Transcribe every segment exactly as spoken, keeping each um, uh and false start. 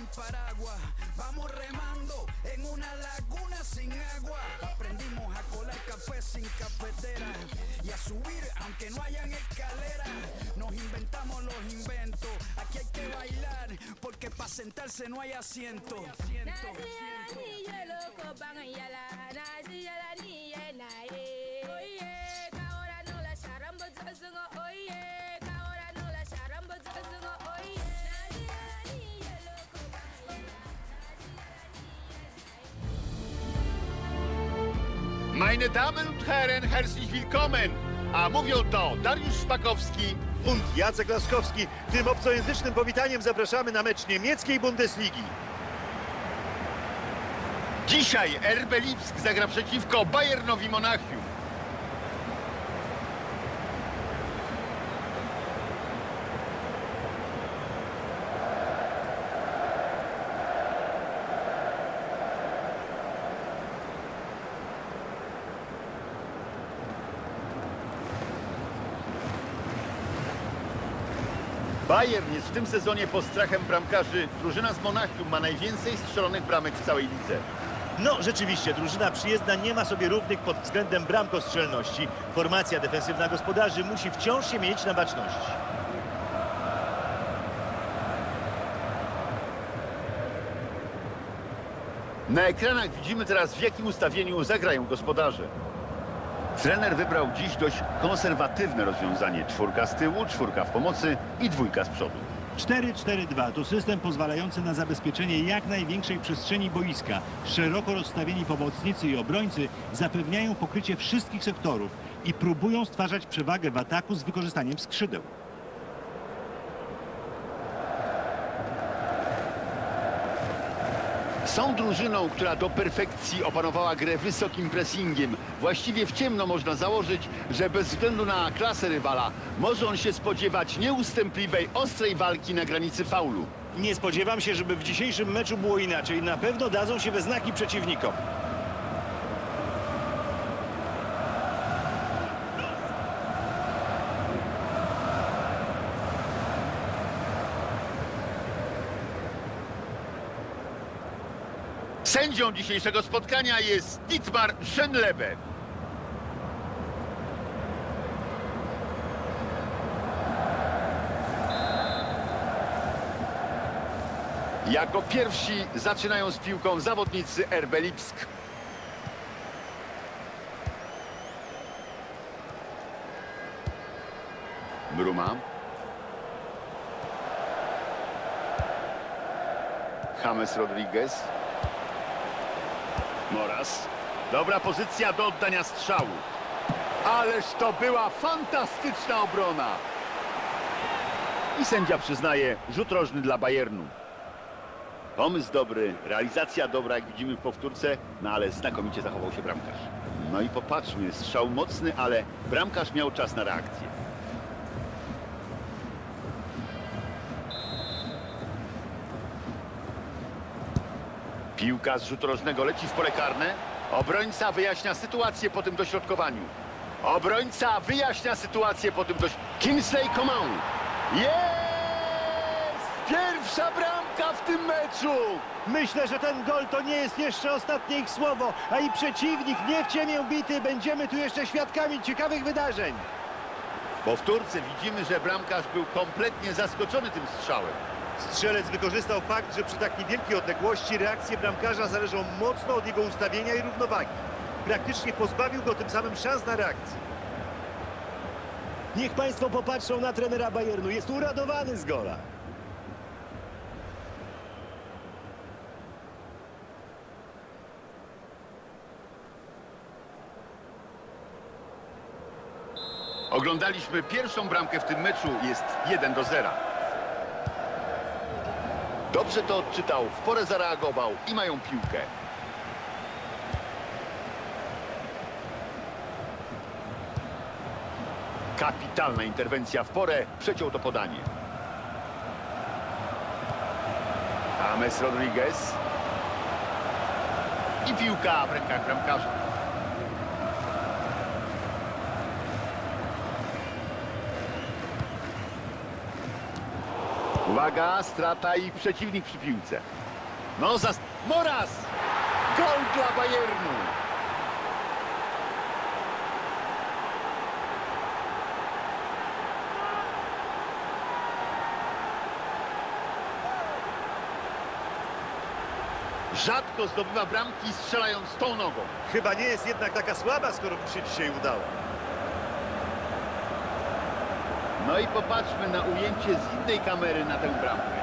paraguas, vamos remando en una laguna sin agua. Aprendimos a colar café sin cafetera y a subir aunque no hayan escaleras. Nos inventamos los inventos, aquí hay que bailar porque para sentarse no hay asiento. Meine Damen und Herren, herzlich willkommen! A mówią to Dariusz Szpakowski und Jacek Laskowski. Tym obcojęzycznym powitaniem zapraszamy na mecz niemieckiej Bundesligi. Dzisiaj R B Lipsk zagra przeciwko Bayernowi Monachium. Bayern jest w tym sezonie pod strachem bramkarzy. Drużyna z Monachium ma najwięcej strzelonych bramek w całej lidze. No, rzeczywiście, drużyna przyjezdna nie ma sobie równych pod względem bramkostrzelności. Formacja defensywna gospodarzy musi wciąż się mieć na baczności. Na ekranach widzimy teraz, w jakim ustawieniu zagrają gospodarze. Trener wybrał dziś dość konserwatywne rozwiązanie. Czwórka z tyłu, czwórka w pomocy i dwójka z przodu. cztery cztery dwa to system pozwalający na zabezpieczenie jak największej przestrzeni boiska. Szeroko rozstawieni pomocnicy i obrońcy zapewniają pokrycie wszystkich sektorów i próbują stwarzać przewagę w ataku z wykorzystaniem skrzydeł. Są drużyną, która do perfekcji opanowała grę wysokim pressingiem. Właściwie w ciemno można założyć, że bez względu na klasę rywala może on się spodziewać nieustępliwej, ostrej walki na granicy faulu. Nie spodziewam się, żeby w dzisiejszym meczu było inaczej. Na pewno dadzą się we znaki przeciwnikom. Sędzią dzisiejszego spotkania jest Dietmar Schönleber. Jako pierwsi zaczynają z piłką zawodnicy R B Lipsk. Bruma. James Rodriguez. Moras. Dobra pozycja do oddania strzału. Ależ to była fantastyczna obrona. I sędzia przyznaje rzut rożny dla Bayernu. Pomysł dobry, realizacja dobra, jak widzimy w powtórce, no ale znakomicie zachował się bramkarz. No i popatrzmy, strzał mocny, ale bramkarz miał czas na reakcję. Piłka z rzutu rożnego leci w pole karne. Obrońca wyjaśnia sytuację po tym dośrodkowaniu. Obrońca wyjaśnia sytuację po tym dość... Kingsley Coman. Jest! Pierwsza bramka w tym meczu! Myślę, że ten gol to nie jest jeszcze ostatnie ich słowo, a i przeciwnik nie w ciemię bity. Będziemy tu jeszcze świadkami ciekawych wydarzeń. W powtórce widzimy, że bramkarz był kompletnie zaskoczony tym strzałem. Strzelec wykorzystał fakt, że przy tak niewielkiej odległości reakcje bramkarza zależą mocno od jego ustawienia i równowagi. Praktycznie pozbawił go tym samym szans na reakcję. Niech państwo popatrzą na trenera Bayernu. Jest uradowany z gola. Oglądaliśmy pierwszą bramkę w tym meczu. Jest jeden do zera. Dobrze to odczytał, w porę zareagował i mają piłkę. Kapitalna interwencja w porę, przeciął to podanie. James Rodriguez. I piłka w rękach bramkarza. Uwaga, strata i przeciwnik przy piłce. No, za... Moras! Gol dla Bayernu! Rzadko zdobywa bramki strzelając tą nogą. Chyba nie jest jednak taka słaba, skoro mu się dzisiaj udało. No i popatrzmy na ujęcie z innej kamery na tę bramkę.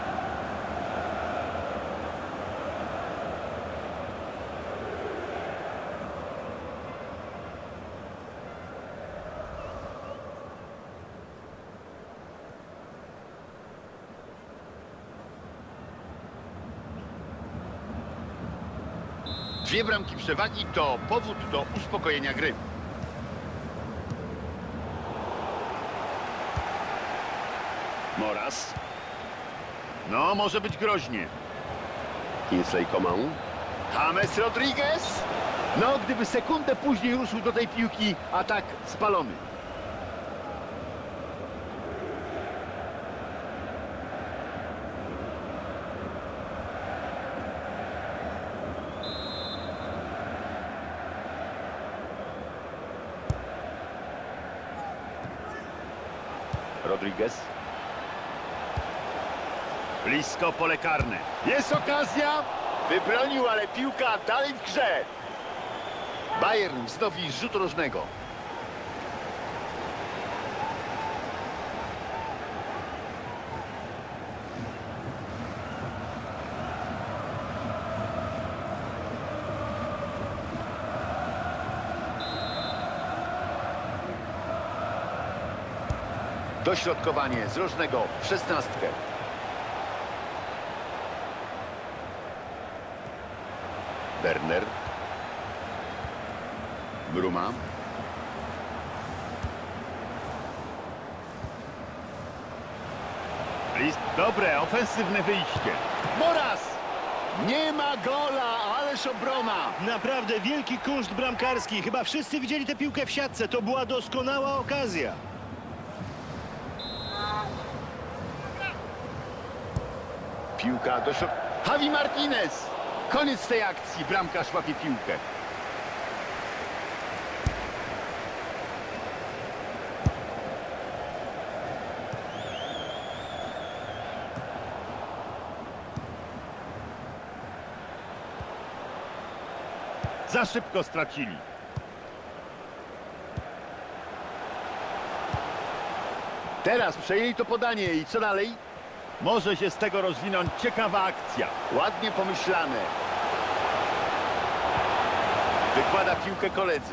Dwie bramki przewagi to powód do uspokojenia gry. Moras. No, może być groźnie. Kingsley Coman. James Rodriguez. No, gdyby sekundę później ruszył do tej piłki, atak spalony. Rodriguez. Blisko pole karne. Jest okazja. Wybronił, ale piłka dalej w grze. Bayern wznowi rzut rożnego. Dośrodkowanie z rożnego w szesnastkę. Werner. Bruma. List. Dobre, ofensywne wyjście. Moras! Nie ma gola, ależ obrona. Naprawdę wielki kunszt bramkarski. Chyba wszyscy widzieli tę piłkę w siatce. To była doskonała okazja. Piłka do środka. Javi Martinez. Koniec tej akcji. Bramkarz łapie piłkę. Za szybko stracili. Teraz przejęli to podanie i co dalej? Może się z tego rozwinąć ciekawa akcja. Ładnie pomyślane. Wykłada piłkę koledze.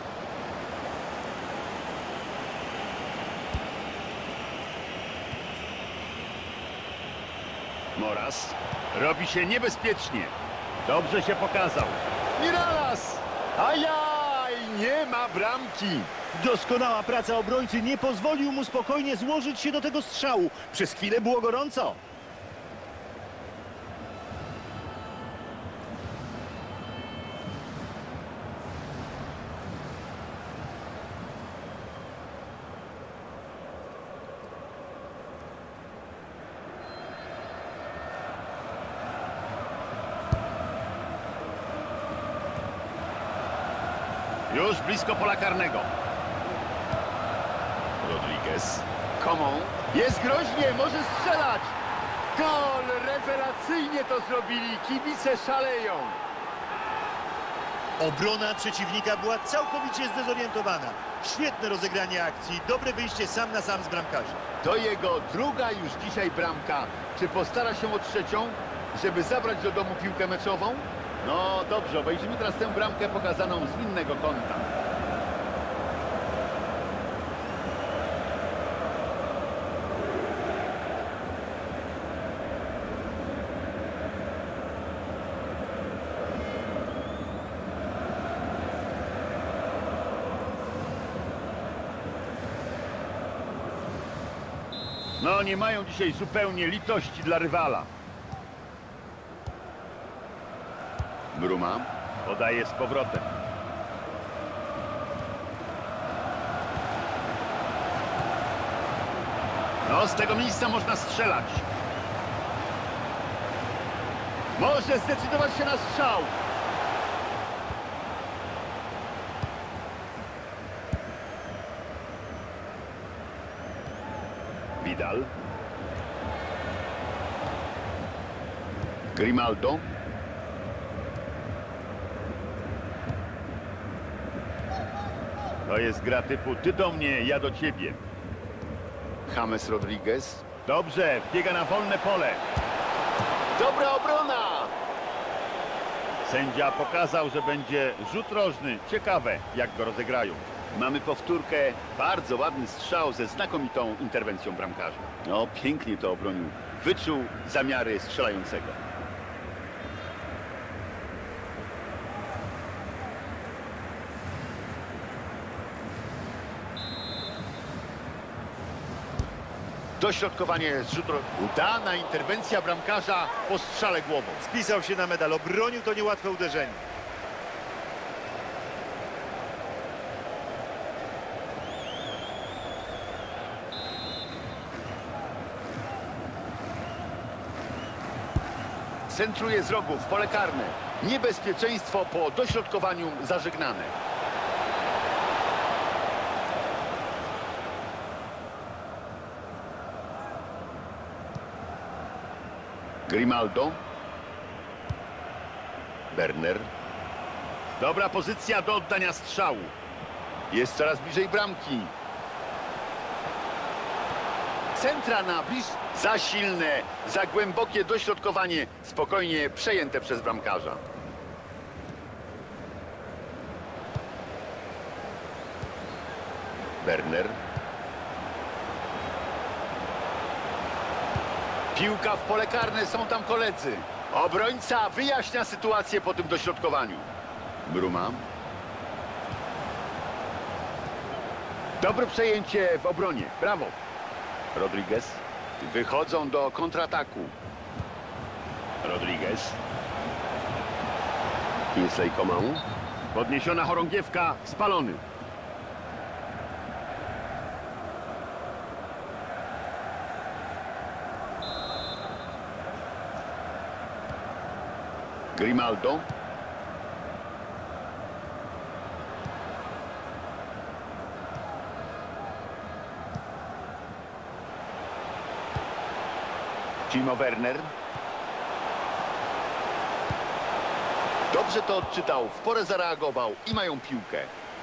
Moras. Robi się niebezpiecznie. Dobrze się pokazał. Miralas! Ajaj! Nie ma bramki. Doskonała praca obrońcy nie pozwolił mu spokojnie złożyć się do tego strzału. Przez chwilę było gorąco. Już blisko pola karnego. Rodriguez. Coman. Jest groźnie, może strzelać. Gol! Rewelacyjnie to zrobili. Kibice szaleją. Obrona przeciwnika była całkowicie zdezorientowana. Świetne rozegranie akcji, dobre wyjście sam na sam z bramkarzem. To jego druga już dzisiaj bramka. Czy postara się o trzecią, żeby zabrać do domu piłkę meczową? No dobrze, obejrzymy teraz tę bramkę pokazaną z innego kąta. No nie mają dzisiaj zupełnie litości dla rywala. Bruma podaje z powrotem. No, z tego miejsca można strzelać. Może zdecydować się na strzał. Vidal. Grimaldo. To jest gra typu ty do mnie, ja do ciebie. James Rodriguez. Dobrze, wbiega na wolne pole. Dobra obrona! Sędzia pokazał, że będzie rzut rożny. Ciekawe, jak go rozegrają. Mamy powtórkę. Bardzo ładny strzał ze znakomitą interwencją bramkarza. No, pięknie to obronił. Wyczuł zamiary strzelającego. Dośrodkowanie z rzutu. Udana interwencja bramkarza po strzale głową. Spisał się na medal, obronił to niełatwe uderzenie. Centruje z rogu w pole karne. Niebezpieczeństwo po dośrodkowaniu zażegnane. Grimaldo. Werner. Dobra pozycja do oddania strzału. Jest coraz bliżej bramki. Centra na bliż. Za silne, za głębokie dośrodkowanie. Spokojnie przejęte przez bramkarza. Werner. Piłka w pole karne, są tam koledzy. Obrońca wyjaśnia sytuację po tym dośrodkowaniu. Bruma. Dobre przejęcie w obronie. Brawo. Rodriguez. Wychodzą do kontrataku. Rodriguez. Kingsley Coman. Podniesiona chorągiewka. Spalony. Grimaldo. Timo Werner. Dobrze to odczytał, w porę zareagował i mają piłkę.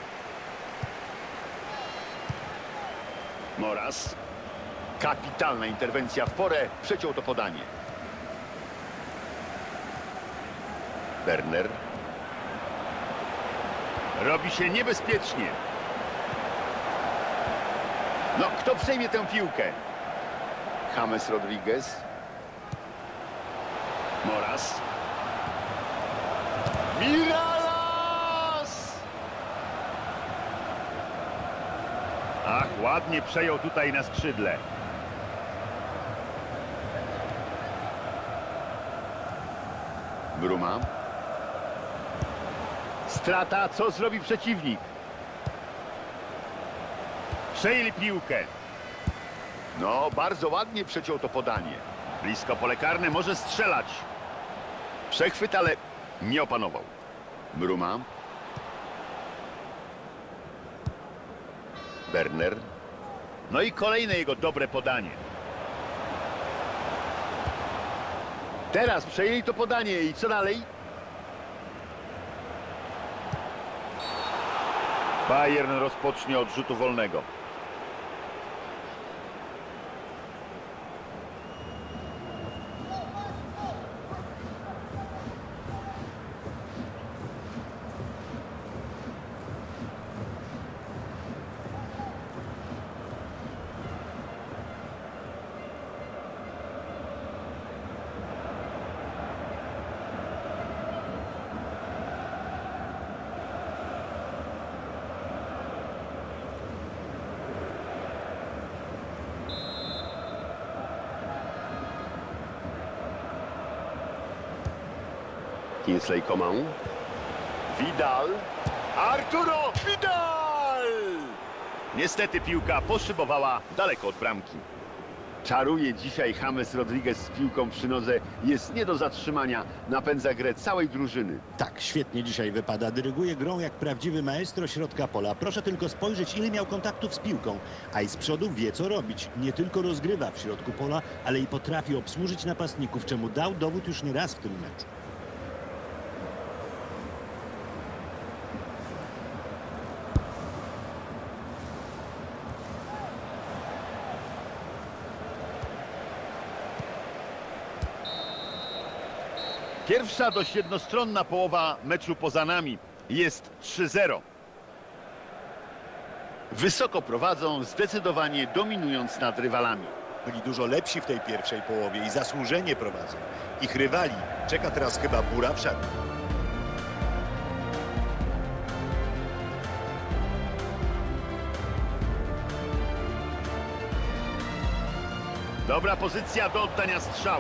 Moras. Kapitalna interwencja w porę, przeciął to podanie. Werner. Robi się niebezpiecznie. No, kto przejmie tę piłkę? James Rodriguez. Moras. Miralas! Ach, ładnie przejął tutaj na skrzydle. Bruma. Strata, co zrobi przeciwnik? Przejęli piłkę. No, bardzo ładnie przeciął to podanie. Blisko pole karne, może strzelać. Przechwyt, ale nie opanował. Bruma. Werner. No i kolejne jego dobre podanie. Teraz przejęli to podanie i co dalej? Bayern rozpocznie od rzutu wolnego. Kingsley Coman. Vidal. Arturo Vidal! Niestety piłka poszybowała daleko od bramki. Czaruje dzisiaj James Rodriguez z piłką przy nodze. Jest nie do zatrzymania. Napędza grę całej drużyny. Tak, świetnie dzisiaj wypada. Dyryguje grą jak prawdziwy maestro środka pola. Proszę tylko spojrzeć, ile miał kontaktów z piłką. A i z przodu wie, co robić. Nie tylko rozgrywa w środku pola, ale i potrafi obsłużyć napastników, czemu dał dowód już nie raz w tym meczu. Pierwsza dość jednostronna połowa meczu poza nami. Jest trzy zero. Wysoko prowadzą, zdecydowanie dominując nad rywalami. Byli dużo lepsi w tej pierwszej połowie i zasłużenie prowadzą. Ich rywali czeka teraz chyba bura w szatni. Dobra pozycja do oddania strzału.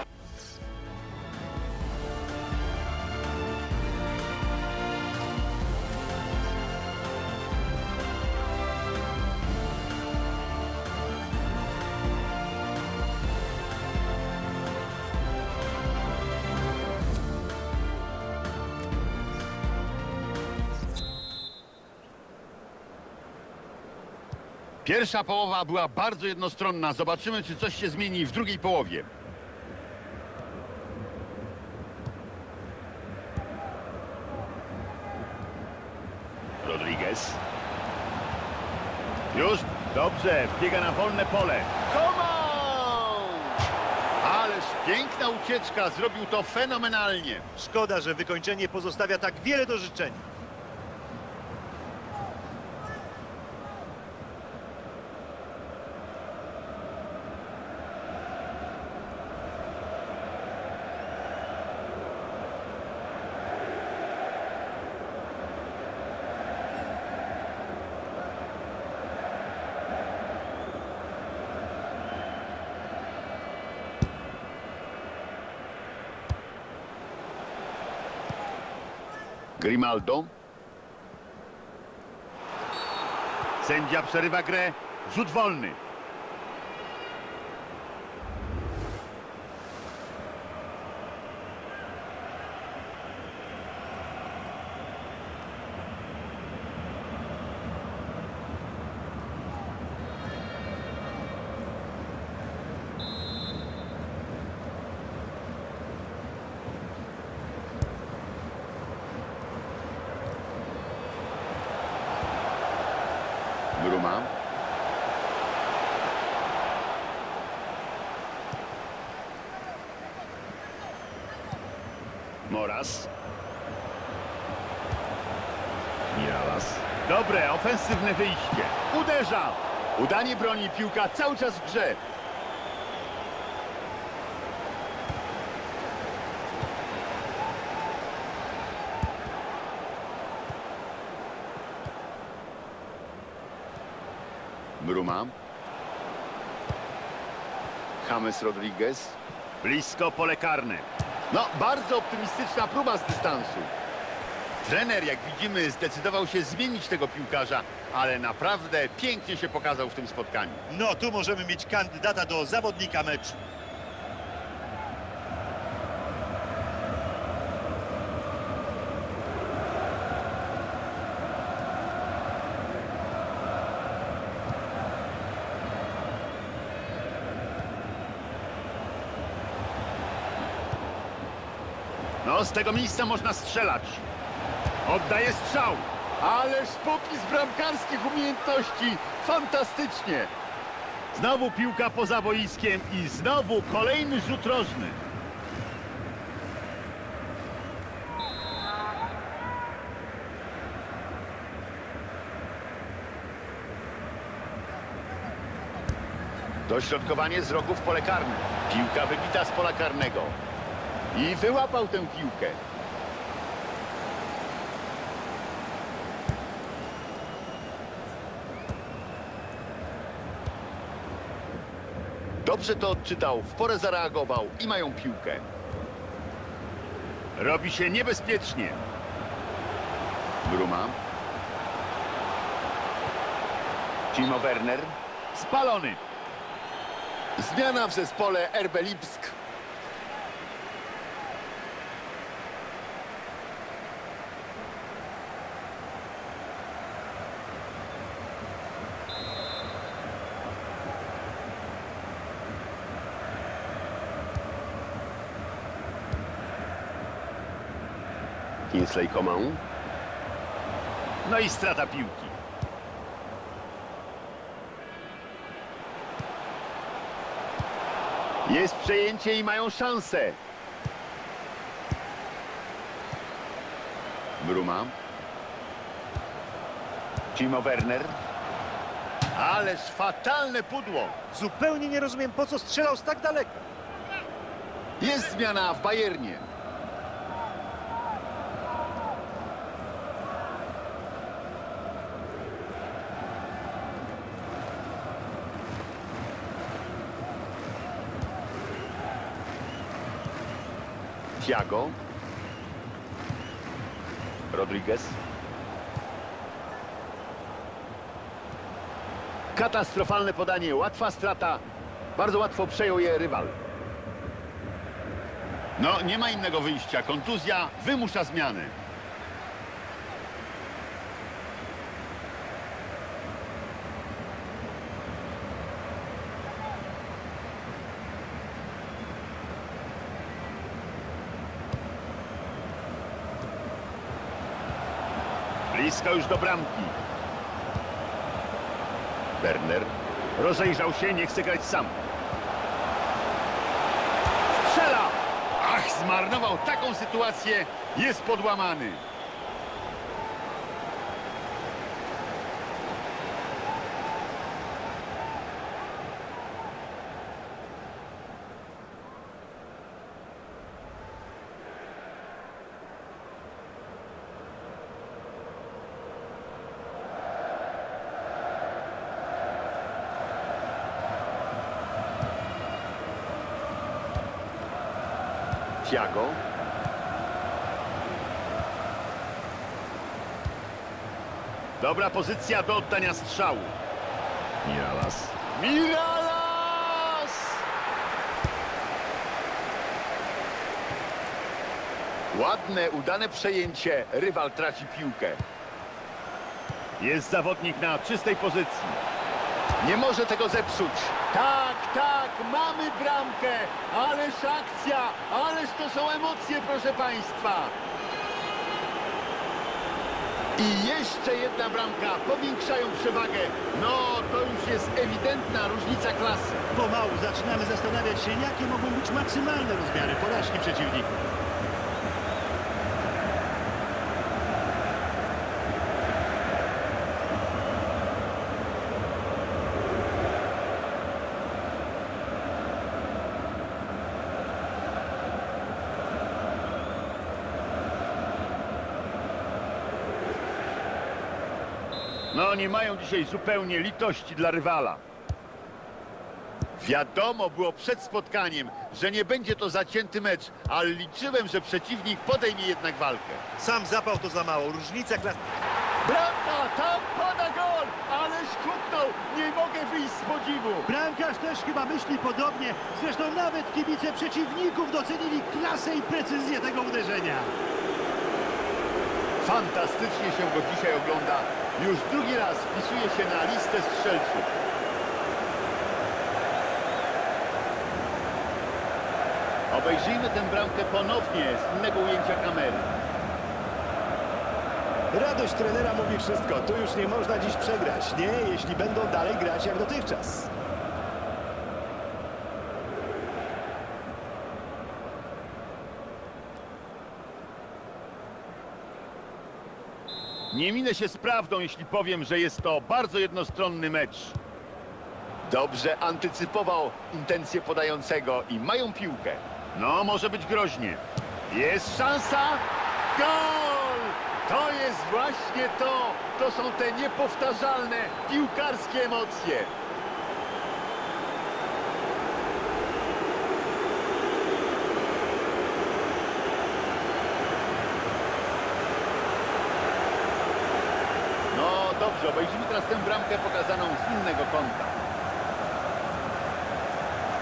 Pierwsza połowa była bardzo jednostronna. Zobaczymy, czy coś się zmieni w drugiej połowie. Rodriguez. Już dobrze, biega na wolne pole. Coman! Ależ piękna ucieczka, zrobił to fenomenalnie. Szkoda, że wykończenie pozostawia tak wiele do życzenia. Grimaldo. Sędzia przerywa grę. Rzut wolny. Bruma. Moras. Miralas. Dobre, ofensywne wyjście. Uderza. Udanie broni, piłka cały czas w grze. Bruma. James Rodriguez. Blisko pole karne. No, bardzo optymistyczna próba z dystansu. Trener, jak widzimy, zdecydował się zmienić tego piłkarza, ale naprawdę pięknie się pokazał w tym spotkaniu. No, tu możemy mieć kandydata do zawodnika meczu. No, z tego miejsca można strzelać. Oddaje strzał. Ależ popis bramkarskich umiejętności. Fantastycznie. Znowu piłka poza boiskiem i znowu kolejny rzut rożny. Dośrodkowanie z rogu w pole karne. Piłka wybita z pola karnego. I wyłapał tę piłkę. Dobrze to odczytał, w porę zareagował i mają piłkę. Robi się niebezpiecznie. Bruma. Timo Werner. Spalony. Zmiana w zespole R B Lipsk. Kingsley Coman. No i strata piłki. Jest przejęcie i mają szansę. Bruma. Timo Werner. Ależ fatalne pudło. Zupełnie nie rozumiem, po co strzelał z tak daleka. Jest zmiana w Bayernie. Thiago. Rodriguez. Katastrofalne podanie, łatwa strata. Bardzo łatwo przejął je rywal. No, nie ma innego wyjścia. Kontuzja wymusza zmiany. Blisko już do bramki. Werner rozejrzał się, nie chce grać sam. Strzela! Ach, zmarnował taką sytuację. Jest podłamany. Thiago. Dobra pozycja do oddania strzału. Miralas. Miralas! Ładne, udane przejęcie. Rywal traci piłkę. Jest zawodnik na czystej pozycji. Nie może tego zepsuć. Tak, tak, mamy bramkę. Ależ akcja, ależ to są emocje, proszę państwa. I jeszcze jedna bramka, powiększają przewagę. No, to już jest ewidentna różnica klasy. Pomału zaczynamy zastanawiać się, jakie mogą być maksymalne rozmiary porażki przeciwników. No, nie mają dzisiaj zupełnie litości dla rywala. Wiadomo było przed spotkaniem, że nie będzie to zacięty mecz, ale liczyłem, że przeciwnik podejmie jednak walkę. Sam zapał to za mało. Różnica klas... Bramka, tam pada gol, ależ huknął, nie mogę wyjść z podziwu. Bramkarz też chyba myśli podobnie. Zresztą nawet kibice przeciwników docenili klasę i precyzję tego uderzenia. Fantastycznie się go dzisiaj ogląda. Już drugi raz wpisuje się na listę strzelców. Obejrzyjmy tę bramkę ponownie z innego ujęcia kamery. Radość trenera mówi wszystko. Tu już nie można dziś przegrać. Nie, jeśli będą dalej grać jak dotychczas. Nie minę się z prawdą, jeśli powiem, że jest to bardzo jednostronny mecz. Dobrze antycypował intencje podającego i mają piłkę. No, może być groźnie. Jest szansa. Gol! To jest właśnie to. To są te niepowtarzalne piłkarskie emocje. Dobrze, obejrzymy teraz tę bramkę pokazaną z innego kąta.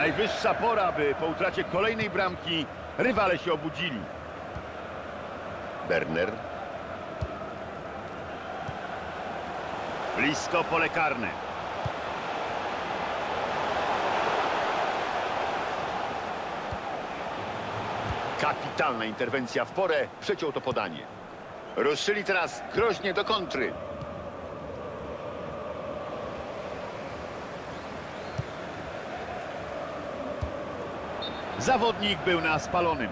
Najwyższa pora, by po utracie kolejnej bramki rywale się obudzili. Berner. Blisko pole karne. Kapitalna interwencja w porę, przeciął to podanie. Ruszyli teraz groźnie do kontry. Zawodnik był na spalonym.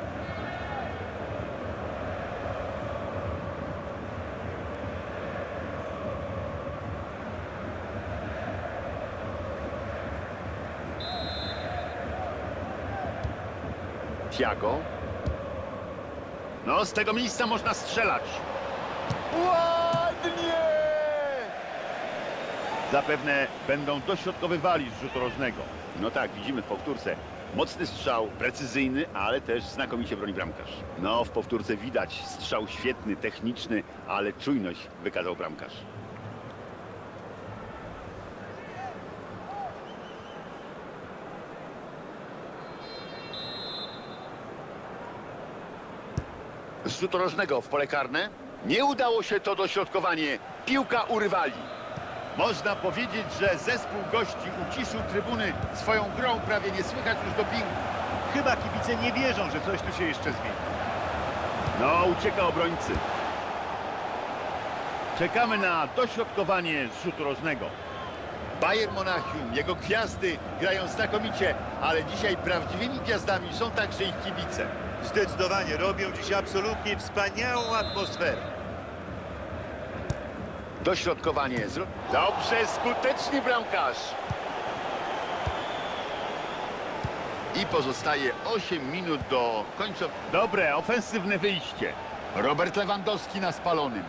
Thiago. No, z tego miejsca można strzelać. Ładnie! Zapewne będą dośrodkowywali z rzutu rożnego. No tak, widzimy w powtórce. Mocny strzał, precyzyjny, ale też znakomicie broni bramkarz. No, w powtórce widać strzał świetny, techniczny, ale czujność wykazał bramkarz. Z rzutu rożnego w pole karne. Nie udało się to dośrodkowanie. Piłka u rywali. Można powiedzieć, że zespół gości uciszył trybuny swoją grą, prawie nie słychać już dopingu. Chyba kibice nie wierzą, że coś tu się jeszcze zmieni. No, ucieka obrońcy. Czekamy na dośrodkowanie z rzutu rożnego. Bayern Monachium, jego gwiazdy grają znakomicie, ale dzisiaj prawdziwymi gwiazdami są także ich kibice. Zdecydowanie robią dziś absolutnie wspaniałą atmosferę. Dośrodkowanie. Dobrze, skuteczny bramkarz. I pozostaje osiem minut do końca. Dobre, ofensywne wyjście. Robert Lewandowski na spalonym.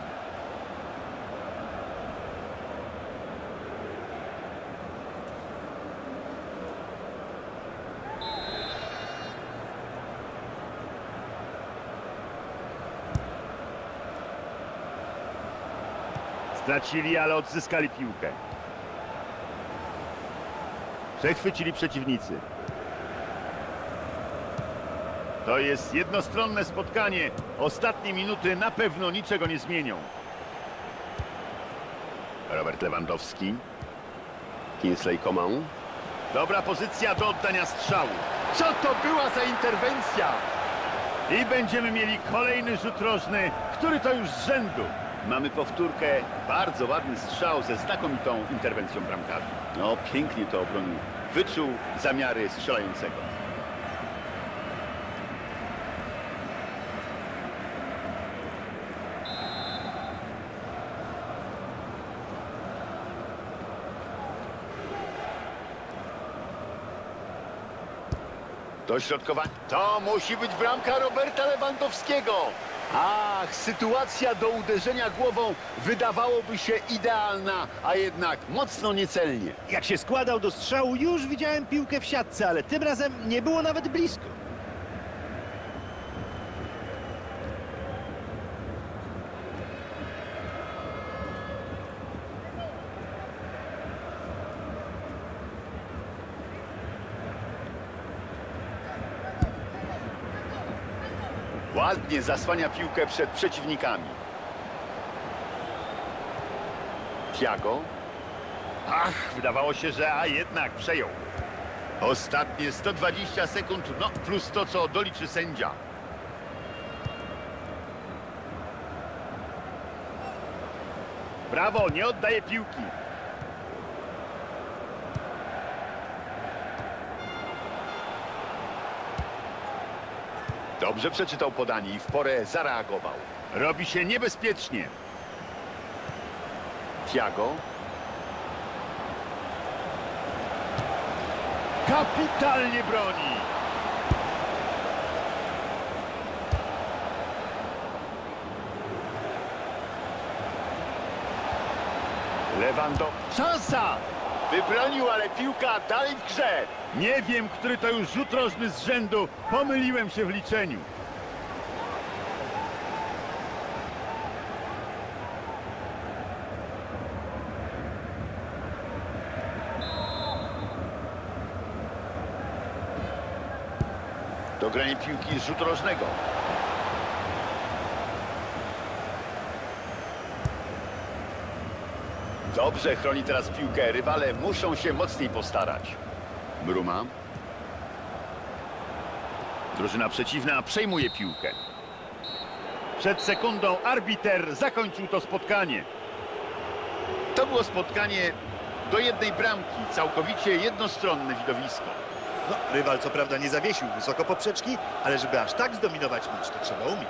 Stracili, ale odzyskali piłkę. Przechwycili przeciwnicy. To jest jednostronne spotkanie. Ostatnie minuty na pewno niczego nie zmienią. Robert Lewandowski. Kingsley Coman. Dobra pozycja do oddania strzału. Co to była za interwencja? I będziemy mieli kolejny rzut rożny, który to już z rzędu. Mamy powtórkę. Bardzo ładny strzał ze znakomitą interwencją bramkarza. No, pięknie to obronił. Wyczuł zamiary strzelającego. Dośrodkowanie. To musi być bramka Roberta Lewandowskiego. Ach, sytuacja do uderzenia głową wydawałoby się idealna, a jednak mocno niecelnie. Jak się składał do strzału, już widziałem piłkę w siatce, ale tym razem nie było nawet blisko. Ładnie zasłania piłkę przed przeciwnikami. Thiago. Ach, wydawało się, że a jednak przejął. Ostatnie sto dwadzieścia sekund, no plus to, co doliczy sędzia. Brawo, nie oddaje piłki. Dobrze przeczytał podanie i w porę zareagował. Robi się niebezpiecznie. Thiago. Kapitalnie broni. Lewandowski. Szansa! Wybronił, ale piłka dalej w grze. Nie wiem, który to już rzut rożny z rzędu. Pomyliłem się w liczeniu. Dogranie piłki z rzutu rożnego. Dobrze chroni teraz piłkę. Rywale muszą się mocniej postarać. Bruma. Drużyna przeciwna przejmuje piłkę. Przed sekundą arbiter zakończył to spotkanie. To było spotkanie do jednej bramki. Całkowicie jednostronne widowisko. No, rywal co prawda nie zawiesił wysoko poprzeczki, ale żeby aż tak zdominować mecz, to trzeba umieć.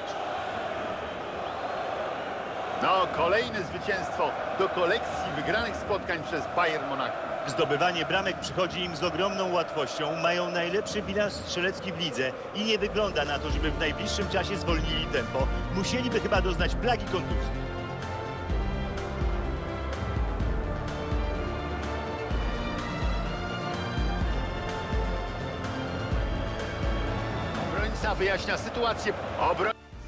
No, kolejne zwycięstwo do kolekcji wygranych spotkań przez Bayern Monachium. Zdobywanie bramek przychodzi im z ogromną łatwością. Mają najlepszy bilans strzelecki w lidze i nie wygląda na to, żeby w najbliższym czasie zwolnili tempo. Musieliby chyba doznać plagi kontuzji. Obrońca wyjaśnia sytuację. Obro...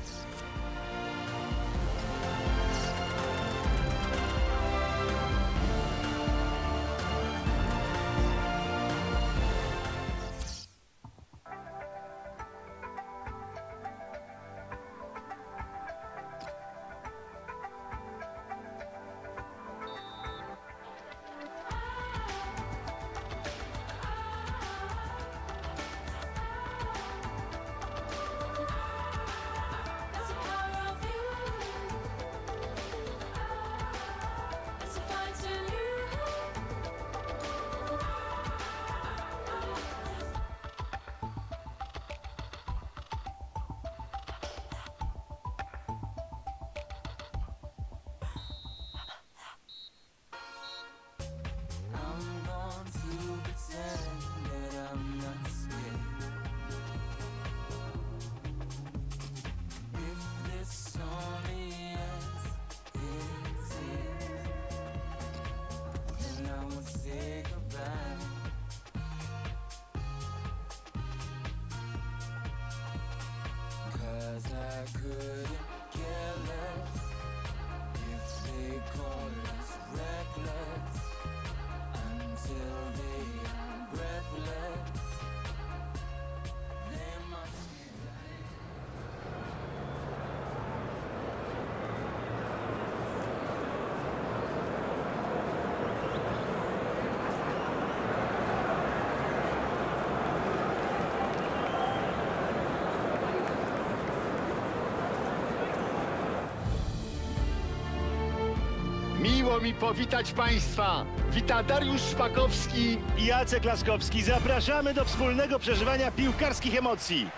Miło mi powitać Państwa. Wita Dariusz Szpakowski i Jacek Laskowski. Zapraszamy do wspólnego przeżywania piłkarskich emocji.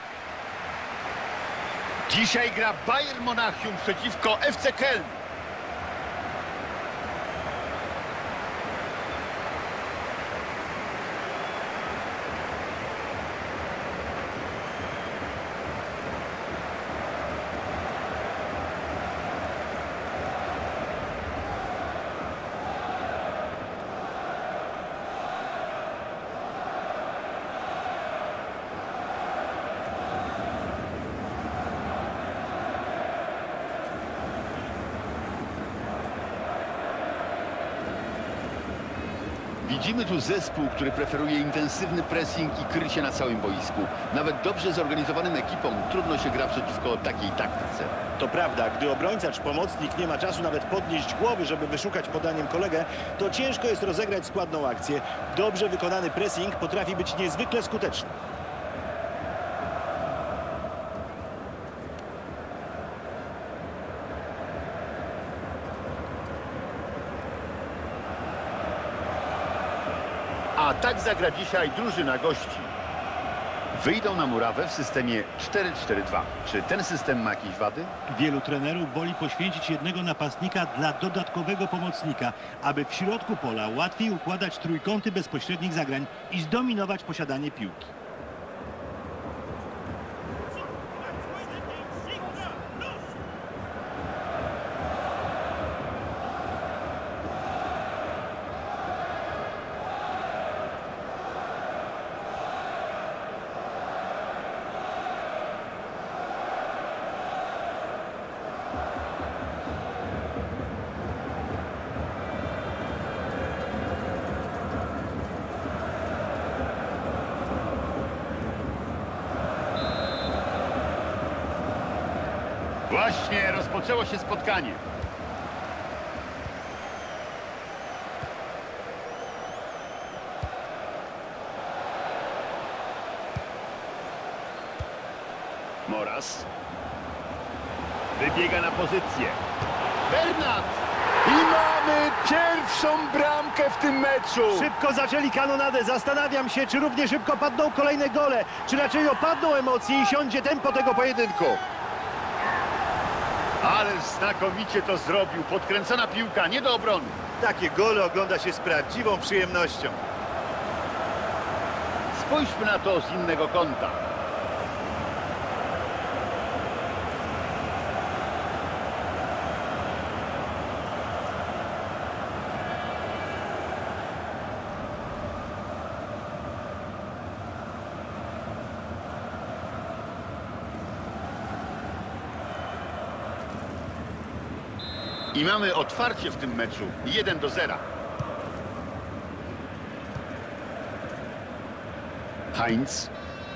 Dzisiaj gra Bayern Monachium przeciwko F C Köln. Widzimy tu zespół, który preferuje intensywny pressing i krycie na całym boisku. Nawet dobrze zorganizowanym ekipom trudno się gra przeciwko takiej taktyce. To prawda, gdy obrońca czy pomocnik nie ma czasu nawet podnieść głowy, żeby wyszukać podaniem kolegę, to ciężko jest rozegrać składną akcję. Dobrze wykonany pressing potrafi być niezwykle skuteczny. A tak zagra dzisiaj drużyna gości. Wyjdą na murawę w systemie cztery cztery dwa. Czy ten system ma jakieś wady? Wielu trenerów woli poświęcić jednego napastnika dla dodatkowego pomocnika, aby w środku pola łatwiej układać trójkąty bezpośrednich zagrań i zdominować posiadanie piłki. Właśnie rozpoczęło się spotkanie. Moras. Wybiega na pozycję. Bernat! I mamy pierwszą bramkę w tym meczu. Szybko zaczęli kanonadę. Zastanawiam się, czy równie szybko padną kolejne gole, czy raczej opadną emocje i siądzie tempo tego pojedynku. Ale znakomicie to zrobił. Podkręcona piłka, nie do obrony. Takie gole ogląda się z prawdziwą przyjemnością. Spójrzmy na to z innego kąta. I mamy otwarcie w tym meczu. jeden do zera. Heinz.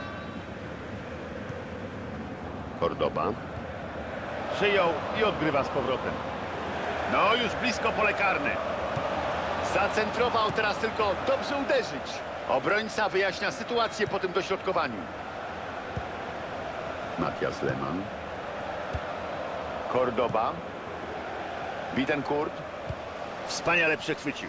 Cordoba. Przyjął i odgrywa z powrotem. No już blisko pole karne. Zacentrował, teraz tylko dobrze uderzyć. Obrońca wyjaśnia sytuację po tym dośrodkowaniu. Matthias Lehmann. Cordoba. Bittencourt. Wspaniale przechwycił.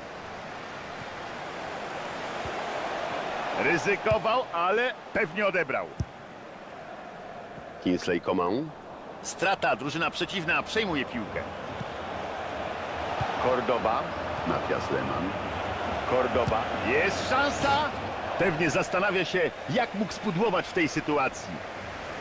Ryzykował, ale pewnie odebrał. Kingsley Coman. Strata, drużyna przeciwna przejmuje piłkę. Cordoba. Matthias Lehmann. Cordoba. Jest szansa. Pewnie zastanawia się, jak mógł spudłować w tej sytuacji.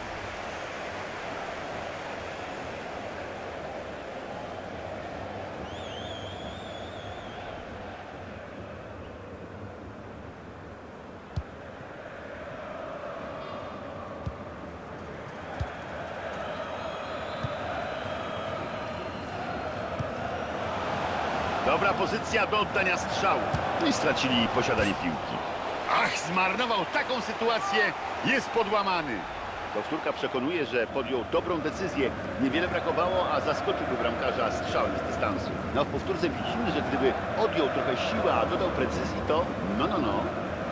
Dobra pozycja do oddania strzału. No i stracili posiadanie piłki. Ach, zmarnował taką sytuację. Jest podłamany. Powtórka przekonuje, że podjął dobrą decyzję. Niewiele brakowało, a zaskoczyłby bramkarza strzałem z dystansu. No w powtórce widzimy, że gdyby odjął trochę siły, a dodał precyzji, to no, no, no.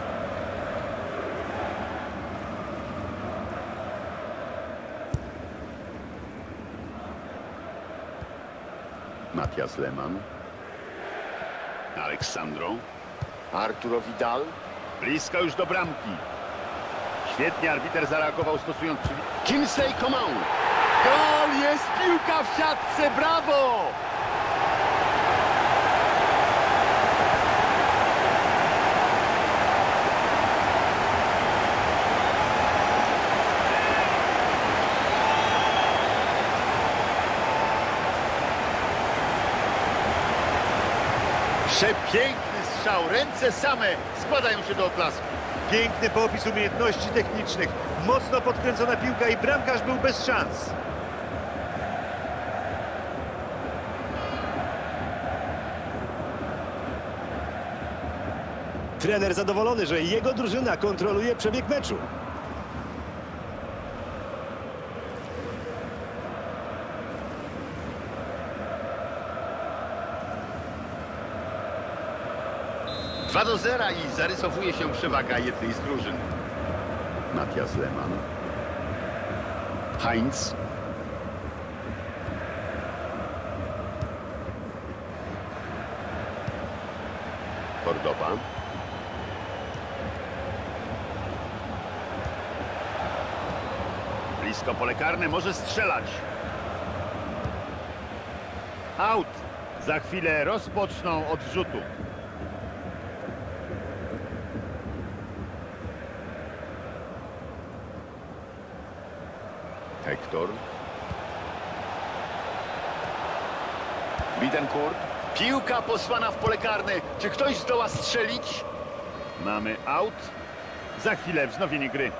Matthias Lehmann. Aleksandro. Arturo Vidal. Blisko już do bramki. Świetnie arbiter zareagował, stosując przy... Kingsley Coman. Gol! Jest piłka w siatce! Brawo! Przepiękny strzał. Ręce same składają się do oklasku. Piękny popis umiejętności technicznych. Mocno podkręcona piłka i bramkarz był bez szans. Trener zadowolony, że jego drużyna kontroluje przebieg meczu. dwa do zera i zarysowuje się przewaga jednej z drużyn. Matthias Lehmann. Heinz. Cordoba. Blisko pole karne, może strzelać. Out. Za chwilę rozpoczną od rzutu. Hector. Bittencourt. Piłka posłana w pole karne. Czy ktoś zdoła strzelić? Mamy out. Za chwilę wznowienie gry.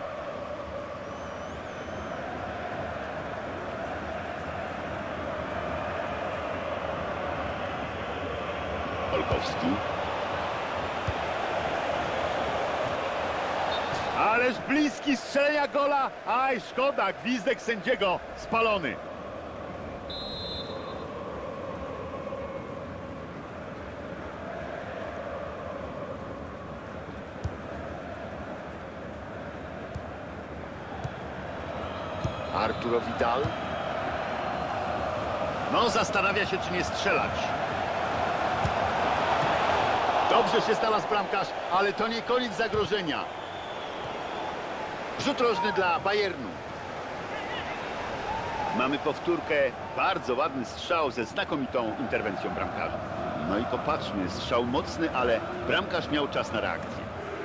Olkowski. Ależ bliski strzelenia gola. Aj, szkoda. Gwizdek sędziego spalony. Arturo Vidal. No, zastanawia się, czy nie strzelać. Dobrze się znalazł bramkarz, ale to nie koniec zagrożenia. Rzut rożny dla Bayernu. Mamy powtórkę. Bardzo ładny strzał ze znakomitą interwencją bramkarza. No i popatrzmy, strzał mocny, ale bramkarz miał czas na reakcję.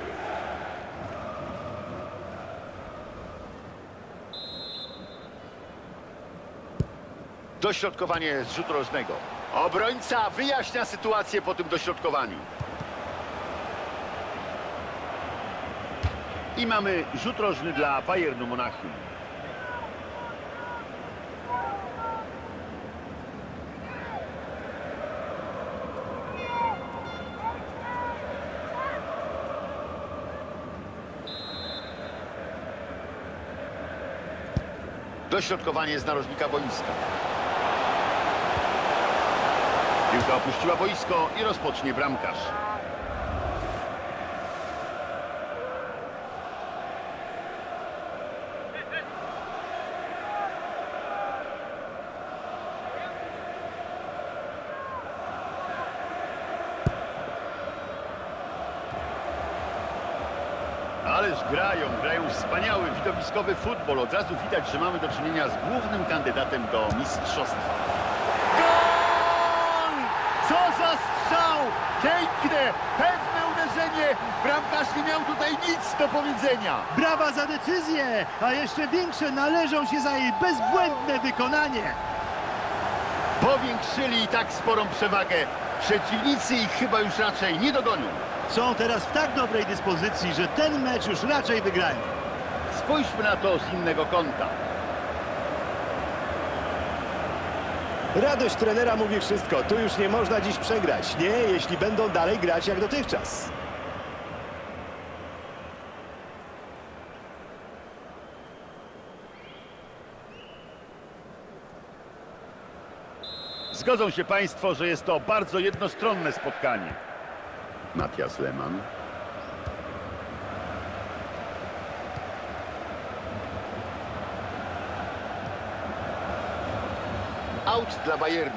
Dośrodkowanie z rzutu rożnego. Obrońca wyjaśnia sytuację po tym dośrodkowaniu. I mamy rzut rożny dla Bayernu Monachium. Dośrodkowanie z narożnika boiska. Piłka opuściła boisko i rozpocznie bramkarz. Ależ grają, grają wspaniały, widowiskowy futbol. Od razu widać, że mamy do czynienia z głównym kandydatem do mistrzostwa. Gol! Co za strzał! Piękne, pewne uderzenie. Bramkarz nie miał tutaj nic do powiedzenia. Brawa za decyzję, a jeszcze większe należą się za jej bezbłędne wykonanie. Powiększyli i tak sporą przewagę. Przeciwnicy ich chyba już raczej nie dogonią. Są teraz w tak dobrej dyspozycji, że ten mecz już raczej wygrają. Spójrzmy na to z innego kąta. Radość trenera mówi wszystko. Tu już nie można dziś przegrać. Nie, jeśli będą dalej grać jak dotychczas. Zgodzą się Państwo, że jest to bardzo jednostronne spotkanie. Matthias Lehmann. Out dla Bayernu.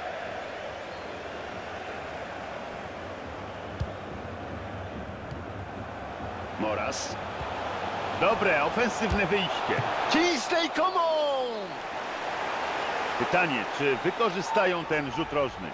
Moras. Dobre, ofensywne wyjście. Kingsley Coman! Pytanie, czy wykorzystają ten rzut rożny?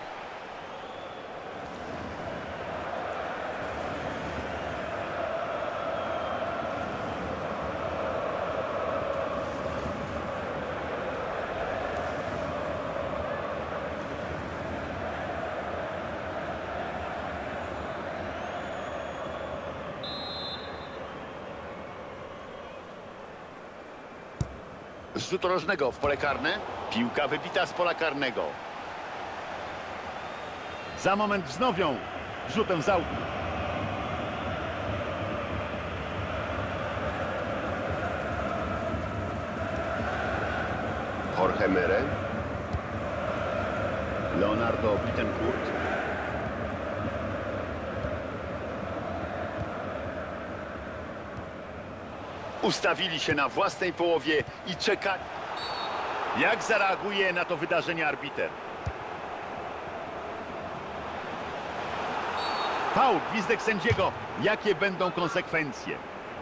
Z rzutu rożnego w pole karne. Piłka wybita z pola karnego. Za moment wznowią rzutem z autu. Jorge Mere. Leonardo Bittencourt. Ustawili się na własnej połowie i czekali. Jak zareaguje na to wydarzenie arbiter? Faul, gwizdek sędziego. Jakie będą konsekwencje?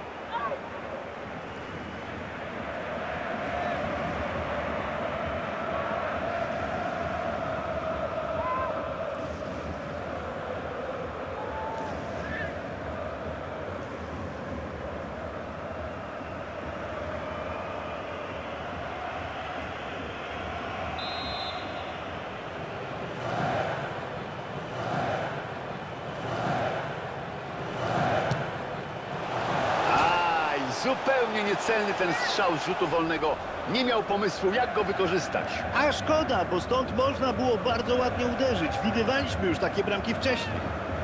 Zupełnie niecelny ten strzał z rzutu wolnego. Nie miał pomysłu, jak go wykorzystać. A szkoda, bo stąd można było bardzo ładnie uderzyć. Widywaliśmy już takie bramki wcześniej.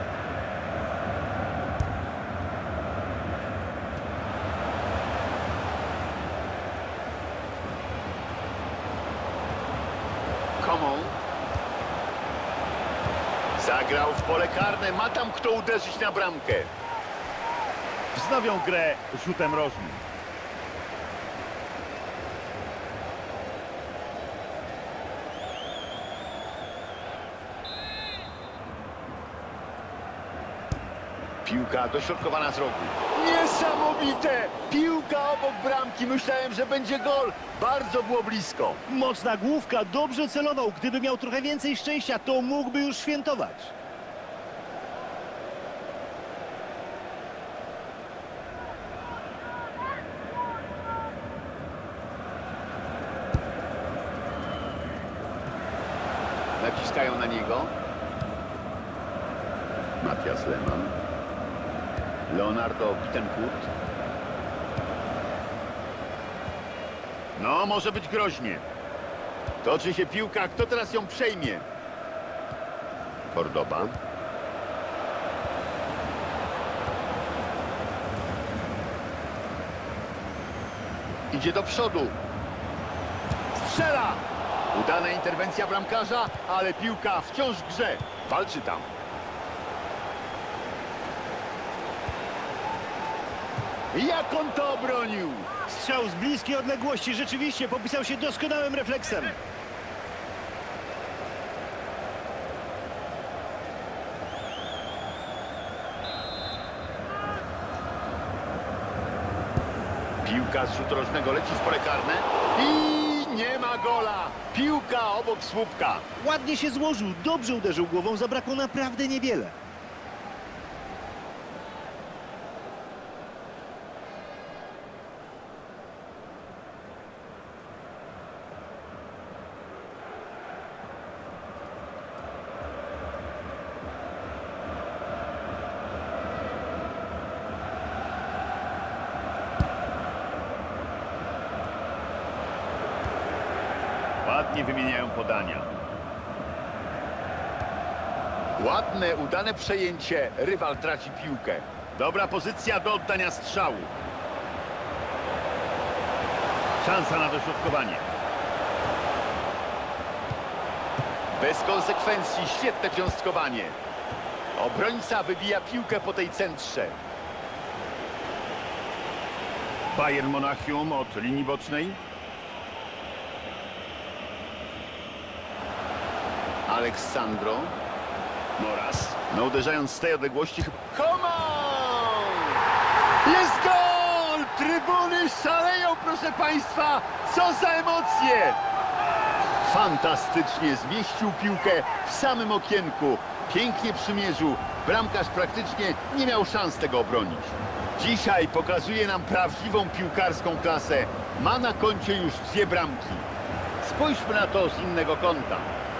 Coman. Zagrał w pole karne. Ma tam kto uderzyć na bramkę. Wznowią grę rzutem rożnym. Piłka dośrodkowana z rogu. Niesamowite! Piłka obok bramki. Myślałem, że będzie gol. Bardzo było blisko. Mocna główka, dobrze celował. Gdyby miał trochę więcej szczęścia, to mógłby już świętować. Naciskają na niego. Matthias Lehmann. Leonardo Bittencourt. No, może być groźnie. Toczy się piłka. Kto teraz ją przejmie? Cordoba. Idzie do przodu. Strzela! Udana interwencja bramkarza, ale piłka wciąż w grze. Walczy tam. Jak on to obronił? Strzał z bliskiej odległości rzeczywiście popisał się doskonałym refleksem. Piłka z rzutu rożnego leci w pole karne i nie ma gola. Piłka obok słupka. Ładnie się złożył, dobrze uderzył głową, zabrakło naprawdę niewiele. Ładnie wymieniają podania. Ładne, udane przejęcie. Rywal traci piłkę. Dobra pozycja do oddania strzału. Szansa na dośrodkowanie. Bez konsekwencji. Świetne wiązkowanie. Obrońca wybija piłkę po tej centrze. Bayern Monachium od linii bocznej. Aleksandro Moras. No uderzając z tej odległości. Coman! Jest gol! Trybuny szaleją, proszę państwa! Co za emocje! Fantastycznie zmieścił piłkę w samym okienku. Pięknie przymierzył. Bramkarz praktycznie nie miał szans tego obronić. Dzisiaj pokazuje nam prawdziwą piłkarską klasę. Ma na koncie już dwie bramki. Spójrzmy na to z innego kąta.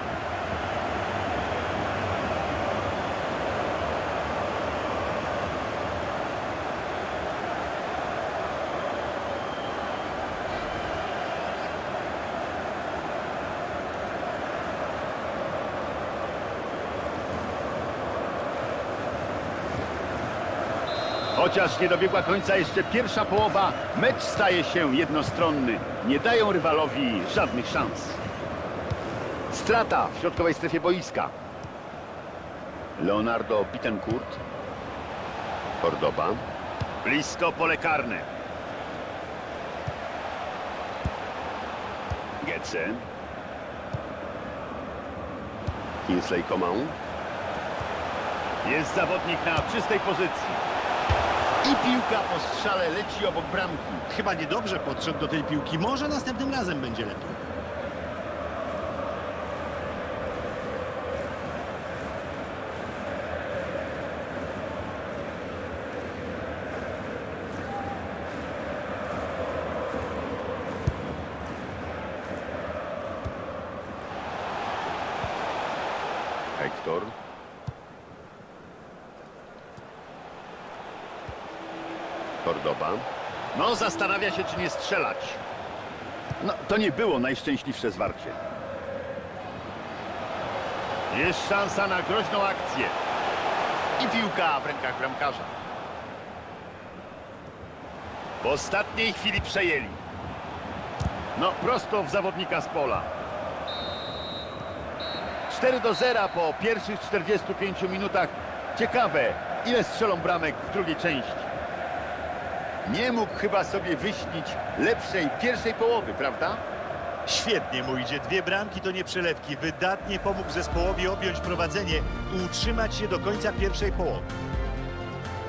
Chociaż nie dobiegła końca jeszcze pierwsza połowa, mecz staje się jednostronny. Nie dają rywalowi żadnych szans. Strata w środkowej strefie boiska. Leonardo Bittencourt. Cordoba. Blisko pole karne. Goetze. Kingsley Coman. Jest zawodnik na czystej pozycji. I piłka po strzale leci obok bramki. Chyba niedobrze podszedł do tej piłki. Może następnym razem będzie lepiej. Hector. Cordoba. No, zastanawia się, czy nie strzelać. No, to nie było najszczęśliwsze zwarcie. Jest szansa na groźną akcję. I piłka w rękach bramkarza. W ostatniej chwili przejęli. No, prosto w zawodnika z pola. cztery do zera po pierwszych czterdziestu pięciu minutach. Ciekawe, ile strzelą bramek w drugiej części. Nie mógł chyba sobie wyśnić lepszej pierwszej połowy, prawda? Świetnie mu idzie. Dwie bramki to nie przelewki. Wydatnie pomógł zespołowi objąć prowadzenie i utrzymać się do końca pierwszej połowy.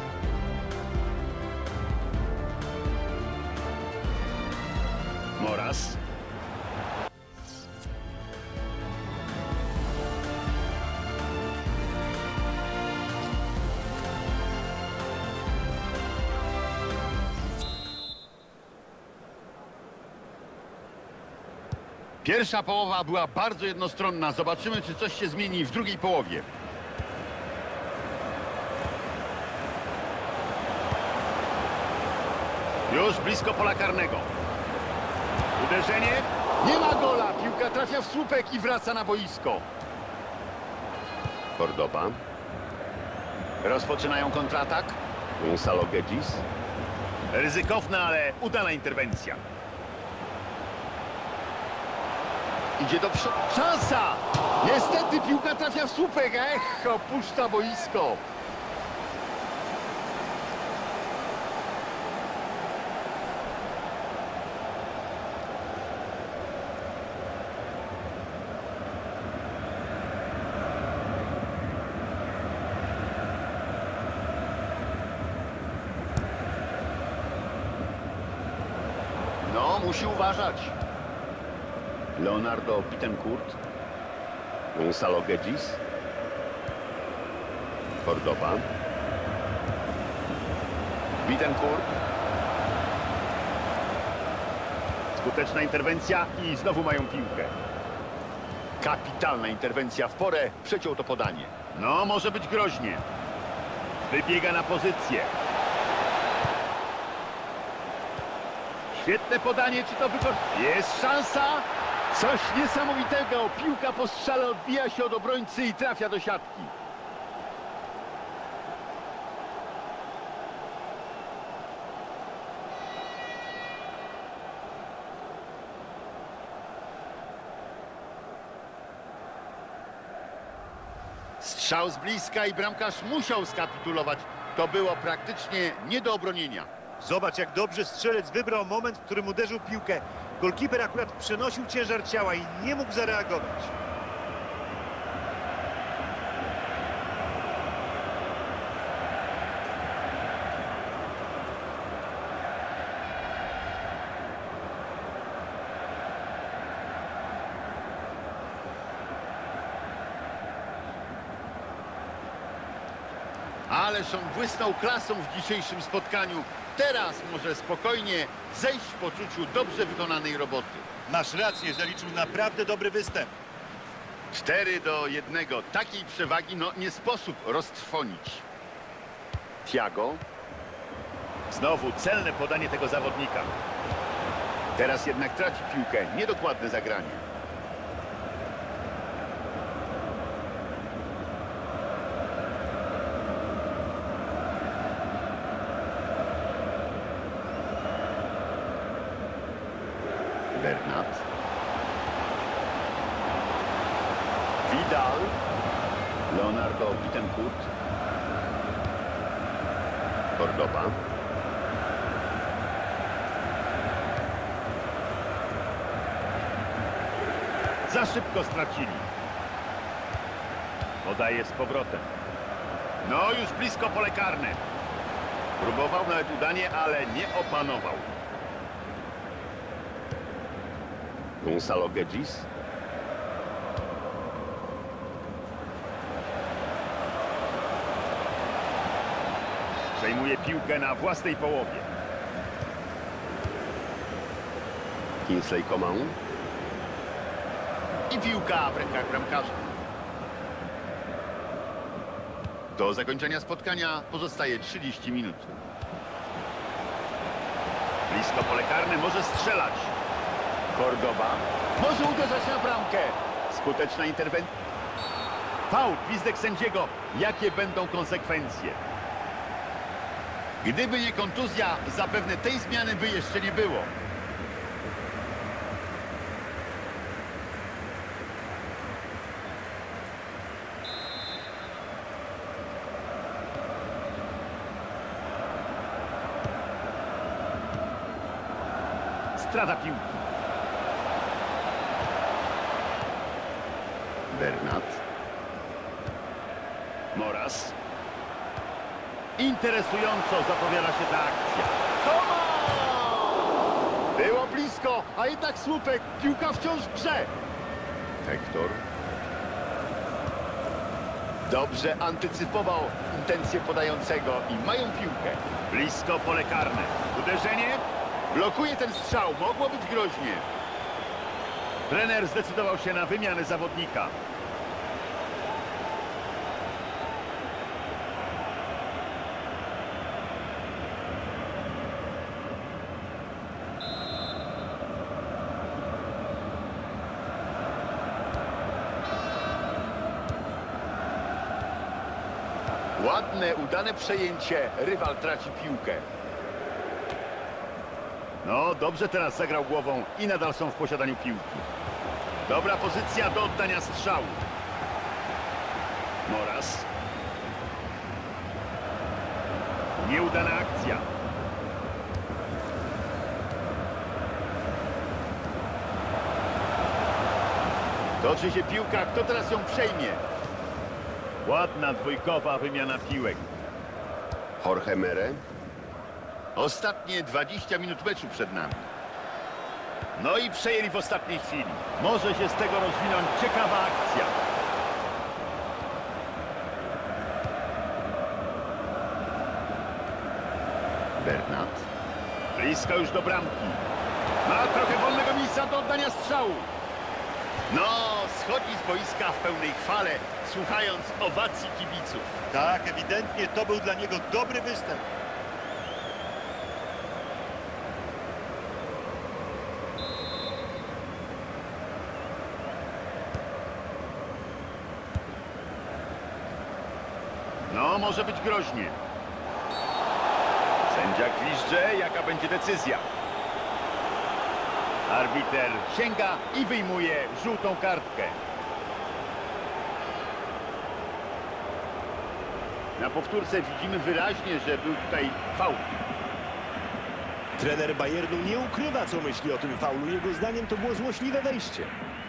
Moras. Pierwsza połowa była bardzo jednostronna. Zobaczymy, czy coś się zmieni w drugiej połowie. Już blisko pola karnego. Uderzenie. Nie ma gola. Piłka trafia w słupek i wraca na boisko. Cordoba. Rozpoczynają kontratak. Gonzalo Guedes. Ryzykowna, ale udana interwencja. Idzie do przodu. Szansa! Niestety piłka trafia w słupek. Ech, opuszcza boisko. No, musi uważać. Leonardo Bittencourt. Gonzalo Guedes. Cordoba. Bittencourt. Skuteczna interwencja i znowu mają piłkę. Kapitalna interwencja w porę. Przeciął to podanie. No, może być groźnie. Wybiega na pozycję. Świetne podanie, czy to wykorzystanie? Jest szansa! Coś niesamowitego. Piłka po strzale odbija się od obrońcy i trafia do siatki. Strzał z bliska i bramkarz musiał skapitulować. To było praktycznie nie do obronienia. Zobacz, jak dobrze strzelec wybrał moment, w którym uderzył piłkę. Golkiper akurat przenosił ciężar ciała i nie mógł zareagować. Ależ on błysnął klasą w dzisiejszym spotkaniu. Teraz może spokojnie zejść w poczuciu dobrze wykonanej roboty. Masz rację, zaliczył naprawdę dobry występ. cztery do jednego. Takiej przewagi no nie sposób roztrwonić. Thiago. Znowu celne podanie tego zawodnika. Teraz jednak traci piłkę. Niedokładne zagranie. Bernat. Vidal. Leonardo Bittencourt. Cordoba. Za szybko stracili. Podaje z powrotem. No już blisko pole karne. Próbował nawet udanie, ale nie opanował. Gonzalo Guedes. Przejmuje piłkę na własnej połowie. Kingsley Coman. I piłka w rękach bramkarza. Do zakończenia spotkania pozostaje trzydzieści minut. Blisko pole karne, może strzelać. Cordoba może uderzać na bramkę. Skuteczna interwencja. Faul, gwizdek sędziego. Jakie będą konsekwencje? Gdyby nie kontuzja, zapewne tej zmiany by jeszcze nie było. Strata piłki. Bernat. Moras. Interesująco zapowiada się ta akcja. Coman! Było blisko, a jednak słupek. Piłka wciąż w grze. Hector. Dobrze antycypował intencje podającego i mają piłkę. Blisko pole karne. Uderzenie. Blokuje ten strzał. Mogło być groźnie. Trener zdecydował się na wymianę zawodnika. Ładne, udane przejęcie. Rywal traci piłkę. No, dobrze teraz zagrał głową i nadal są w posiadaniu piłki. Dobra pozycja do oddania strzału. Moras. Nieudana akcja. Toczy się piłka. Kto teraz ją przejmie? Ładna dwójkowa wymiana piłek. Jorge Mere. Ostatnie dwadzieścia minut meczu przed nami. No i przejęli w ostatniej chwili. Może się z tego rozwinąć ciekawa akcja. Bernat. Blisko już do bramki. Ma trochę wolnego miejsca do oddania strzału. No, schodzi z boiska w pełnej chwale, słuchając owacji kibiców. Tak, ewidentnie to był dla niego dobry występ. No, może być groźnie. Sędzia gwizdże, jaka będzie decyzja. Arbiter sięga i wyjmuje żółtą kartkę. Na powtórce widzimy wyraźnie, że był tutaj faul. Trener Bayernu nie ukrywa, co myśli o tym faulu. Jego zdaniem to było złośliwe wejście.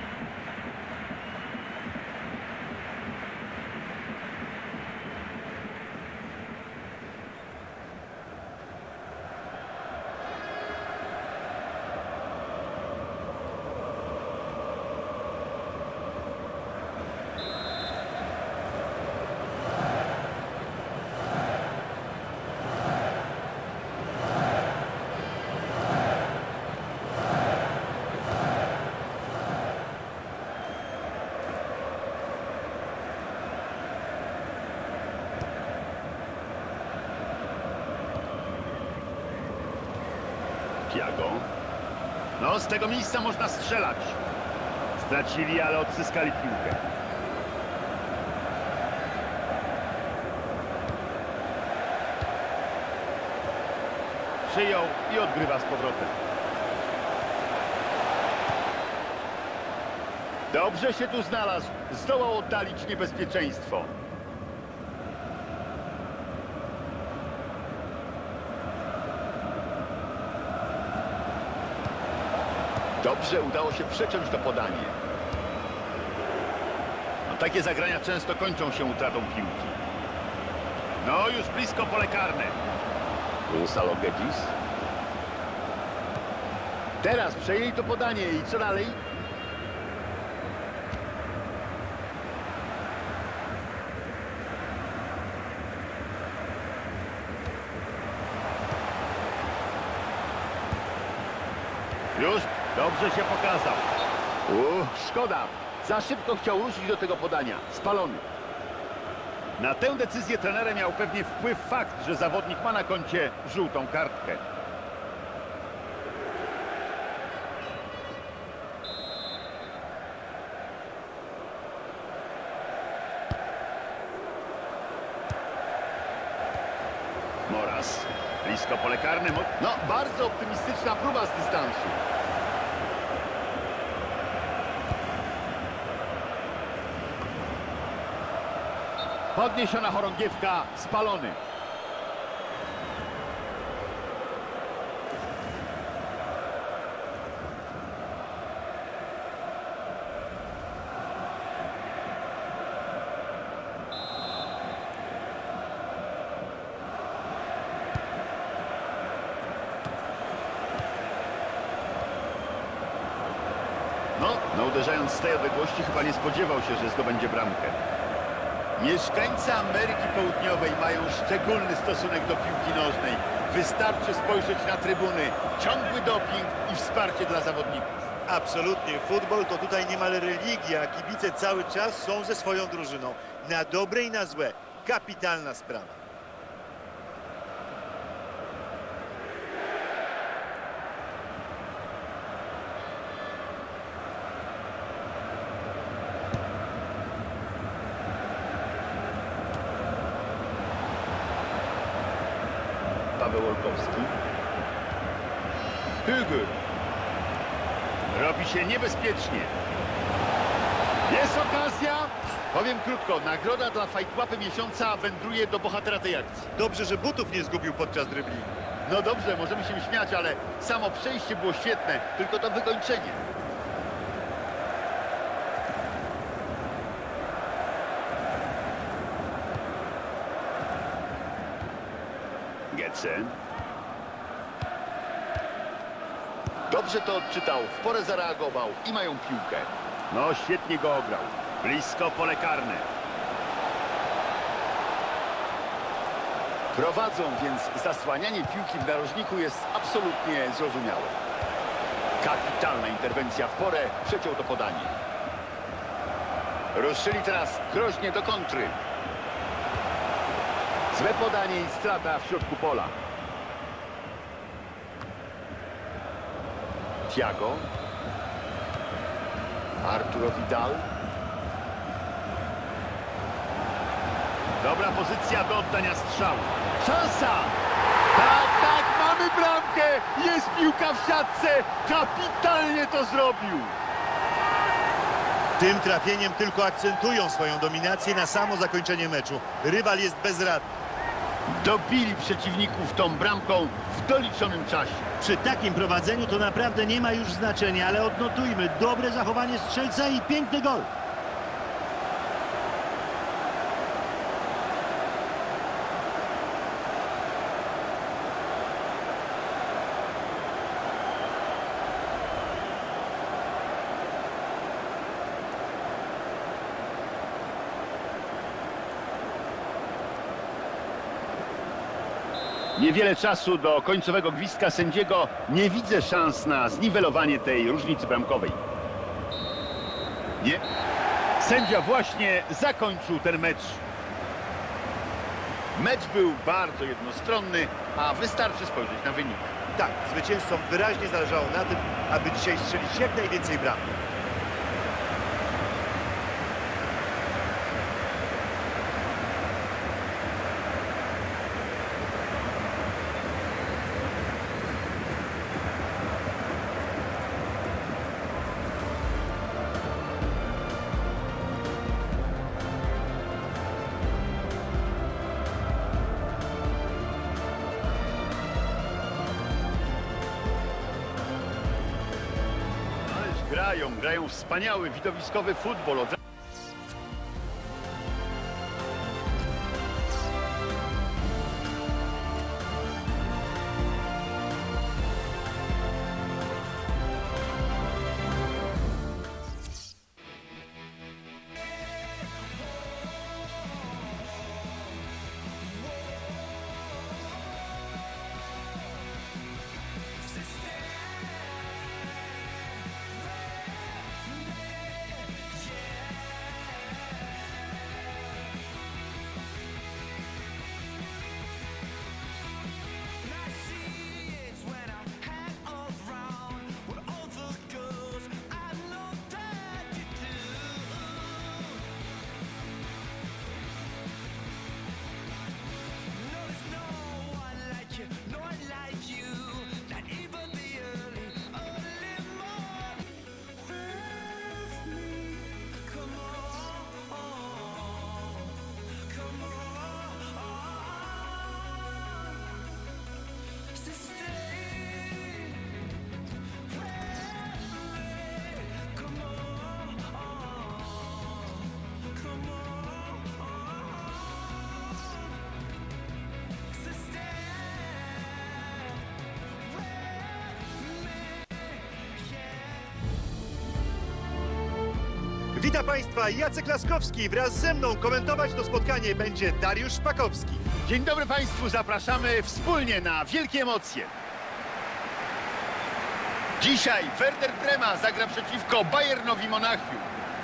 Thiago. No, z tego miejsca można strzelać. Stracili, ale odzyskali piłkę. Przyjął i odgrywa z powrotem. Dobrze się tu znalazł. Zdołał oddalić niebezpieczeństwo. Dobrze udało się przeciąć to podanie. No, takie zagrania często kończą się utratą piłki. No, już blisko pole karne. Gonzalo Guedes. Teraz przejęli to podanie i co dalej? Już dobrze się pokazał. Uff, szkoda. Za szybko chciał ruszyć do tego podania. Spalony. Na tę decyzję trenera miał pewnie wpływ fakt, że zawodnik ma na koncie żółtą kartkę. Moras. Blisko pole karne. No, bardzo optymistyczna próba z dystansu. Podniesiona chorągiewka, spalony. No, no uderzając z tej odległości chyba nie spodziewał się, że zdobędzie bramkę. Mieszkańcy Ameryki Południowej mają szczególny stosunek do piłki nożnej. Wystarczy spojrzeć na trybuny, ciągły doping i wsparcie dla zawodników. Absolutnie. Futbol to tutaj niemal religia, a kibice cały czas są ze swoją drużyną. Na dobre i na złe. Kapitalna sprawa. Paweł Olkowski. Hügel. Robi się niebezpiecznie. Jest okazja. Powiem krótko, nagroda dla fajtłapy miesiąca wędruje do bohatera tej akcji. Dobrze, że butów nie zgubił podczas dryblingu. No dobrze, możemy się śmiać, ale samo przejście było świetne, tylko to wykończenie. Getsen. Dobrze to odczytał, w porę zareagował i mają piłkę. No, świetnie go ograł. Blisko pole karne. Prowadzą, więc zasłanianie piłki w narożniku jest absolutnie zrozumiałe. Kapitalna interwencja w porę, przeciął to podanie. Ruszyli teraz groźnie do kontry. Złe podanie i strata w środku pola. Thiago. Arturo Vidal. Dobra pozycja do oddania strzału. Szansa! Tak, tak, mamy bramkę! Jest piłka w siatce! Kapitalnie to zrobił! Tym trafieniem tylko akcentują swoją dominację na samo zakończenie meczu. Rywal jest bezradny. Dobili przeciwników tą bramką w doliczonym czasie. Przy takim prowadzeniu to naprawdę nie ma już znaczenia, ale odnotujmy dobre zachowanie strzelca i piękny gol. Niewiele czasu do końcowego gwizdka sędziego. Nie widzę szans na zniwelowanie tej różnicy bramkowej. Nie. Sędzia właśnie zakończył ten mecz. Mecz był bardzo jednostronny, a wystarczy spojrzeć na wynik. Tak, zwycięzcom wyraźnie zależało na tym, aby dzisiaj strzelić jak najwięcej bramek. Grają, grają wspaniały, widowiskowy futbol. Od... Witam Państwa, Jacek Laskowski. Wraz ze mną komentować to spotkanie będzie Dariusz Szpakowski. Dzień dobry Państwu, zapraszamy wspólnie na wielkie emocje. Dzisiaj Werder Brema zagra przeciwko Bayernowi Monachium.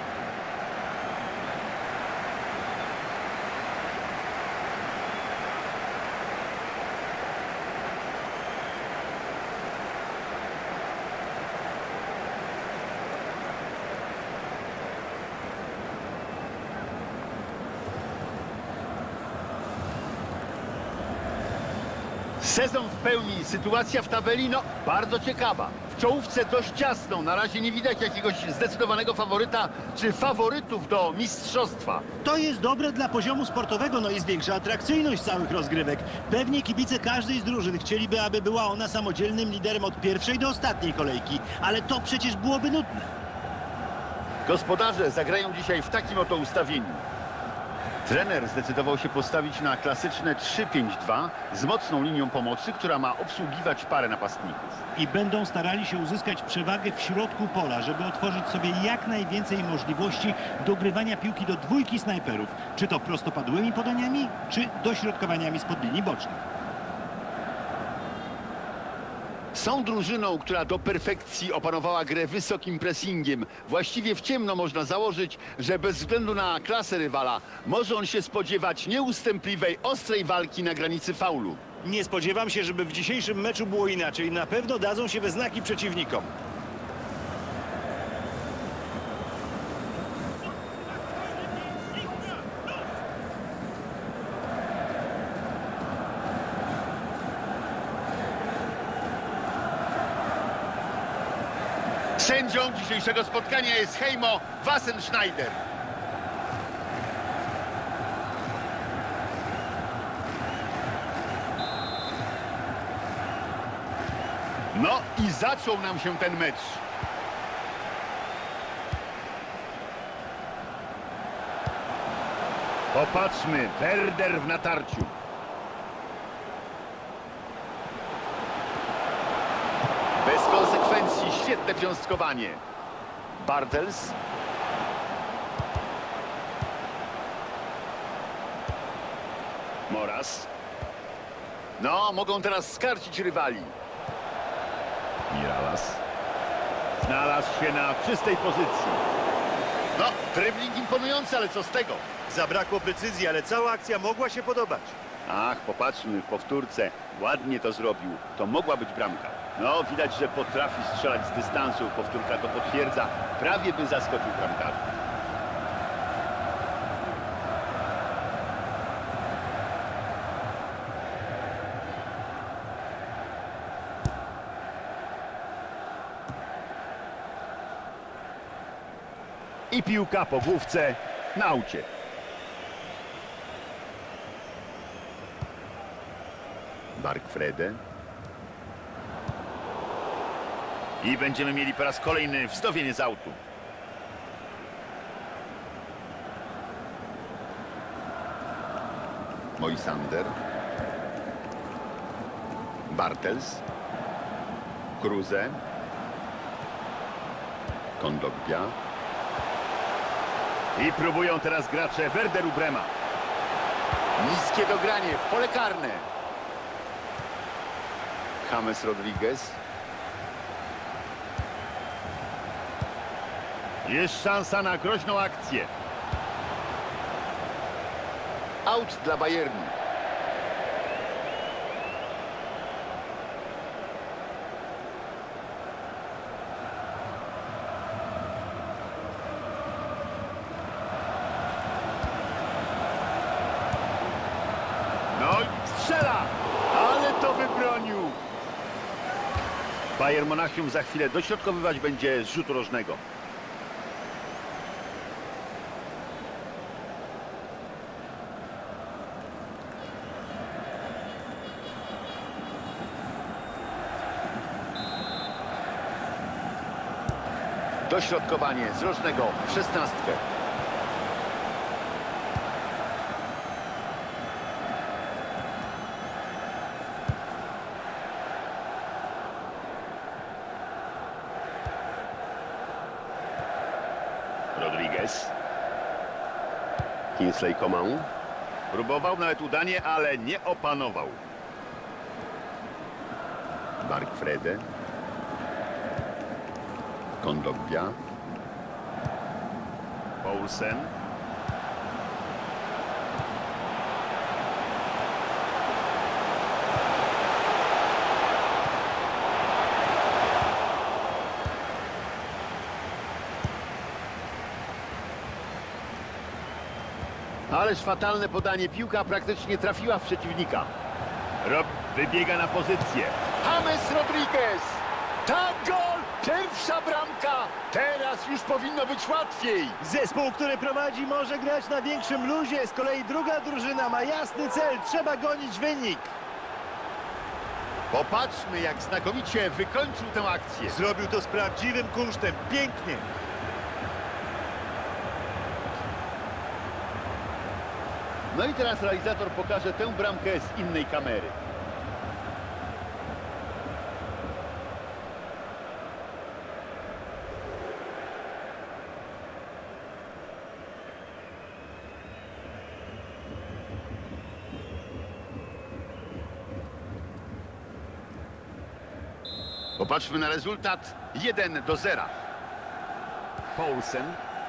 Sezon w pełni, sytuacja w tabeli, no, bardzo ciekawa. W czołówce dość ciasno, na razie nie widać jakiegoś zdecydowanego faworyta, czy faworytów do mistrzostwa. To jest dobre dla poziomu sportowego, no i zwiększa atrakcyjność całych rozgrywek. Pewnie kibice każdej z drużyn chcieliby, aby była ona samodzielnym liderem od pierwszej do ostatniej kolejki, ale to przecież byłoby nudne. Gospodarze zagrają dzisiaj w takim oto ustawieniu. Trener zdecydował się postawić na klasyczne trzy pięć dwa z mocną linią pomocy, która ma obsługiwać parę napastników. I będą starali się uzyskać przewagę w środku pola, żeby otworzyć sobie jak najwięcej możliwości dogrywania piłki do dwójki snajperów. Czy to prostopadłymi podaniami, czy dośrodkowaniami spod linii bocznych. Są drużyną, która do perfekcji opanowała grę wysokim pressingiem. Właściwie w ciemno można założyć, że bez względu na klasę rywala może on się spodziewać nieustępliwej, ostrej walki na granicy faulu. Nie spodziewam się, żeby w dzisiejszym meczu było inaczej. Na pewno dadzą się we znaki przeciwnikom. Sędzią dzisiejszego spotkania jest Heimo Wassenschneider. No i zaczął nam się ten mecz. Popatrzmy, Werder w natarciu. Bez konsekwencji, świetne piąstkowanie. Bartels. Moras. No, mogą teraz skarcić rywali. Miralas. Znalazł się na czystej pozycji. No, dribbling imponujący, ale co z tego? Zabrakło precyzji, ale cała akcja mogła się podobać. Ach, popatrzmy w powtórce. Ładnie to zrobił. To mogła być bramka. No, widać, że potrafi strzelać z dystansu. Powtórka to potwierdza. Prawie by zaskoczył bramkarza. I piłka po główce na aucie. Bargfrede. I będziemy mieli po raz kolejny wznowienie z autu. Moisander. Bartels. Kruse. Kondogbia. I próbują teraz gracze Werderu Brema. Niskie dogranie w pole karne. James Rodriguez. Jest szansa na groźną akcję. Out dla Bayernu. No i strzela, ale to wybronił. Bayern Monachium za chwilę dośrodkowywać będzie z rzutu rożnego. Dośrodkowanie z rożnego w szesnastkę. Rodriguez. Kingsley Coman. Próbował nawet udanie, ale nie opanował. Mark Frede. Kondogbia. Poulsen. Ależ fatalne podanie. Piłka praktycznie trafiła w przeciwnika. Rob wybiega na pozycję. James Rodriguez. Tak, gol! Pierwsza bramka! Teraz już powinno być łatwiej. Zespół, który prowadzi, może grać na większym luzie. Z kolei druga drużyna ma jasny cel. Trzeba gonić wynik. Popatrzmy, jak znakomicie wykończył tę akcję. Zrobił to z prawdziwym kunsztem. Pięknie. No i teraz realizator pokaże tę bramkę z innej kamery. Popatrzmy na rezultat. jeden do zera. Poulsen.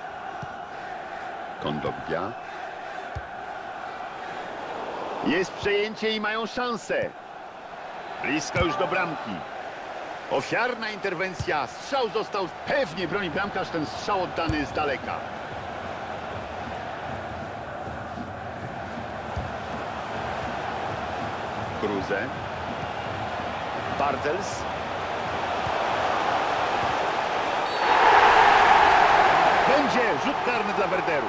Kondogbia. Jest przejęcie i mają szansę. Blisko już do bramki. Ofiarna interwencja. Strzał został. Pewnie broni bramkarz ten strzał oddany z daleka. Kruse. Bartels. Będzie rzut karny dla Werderu.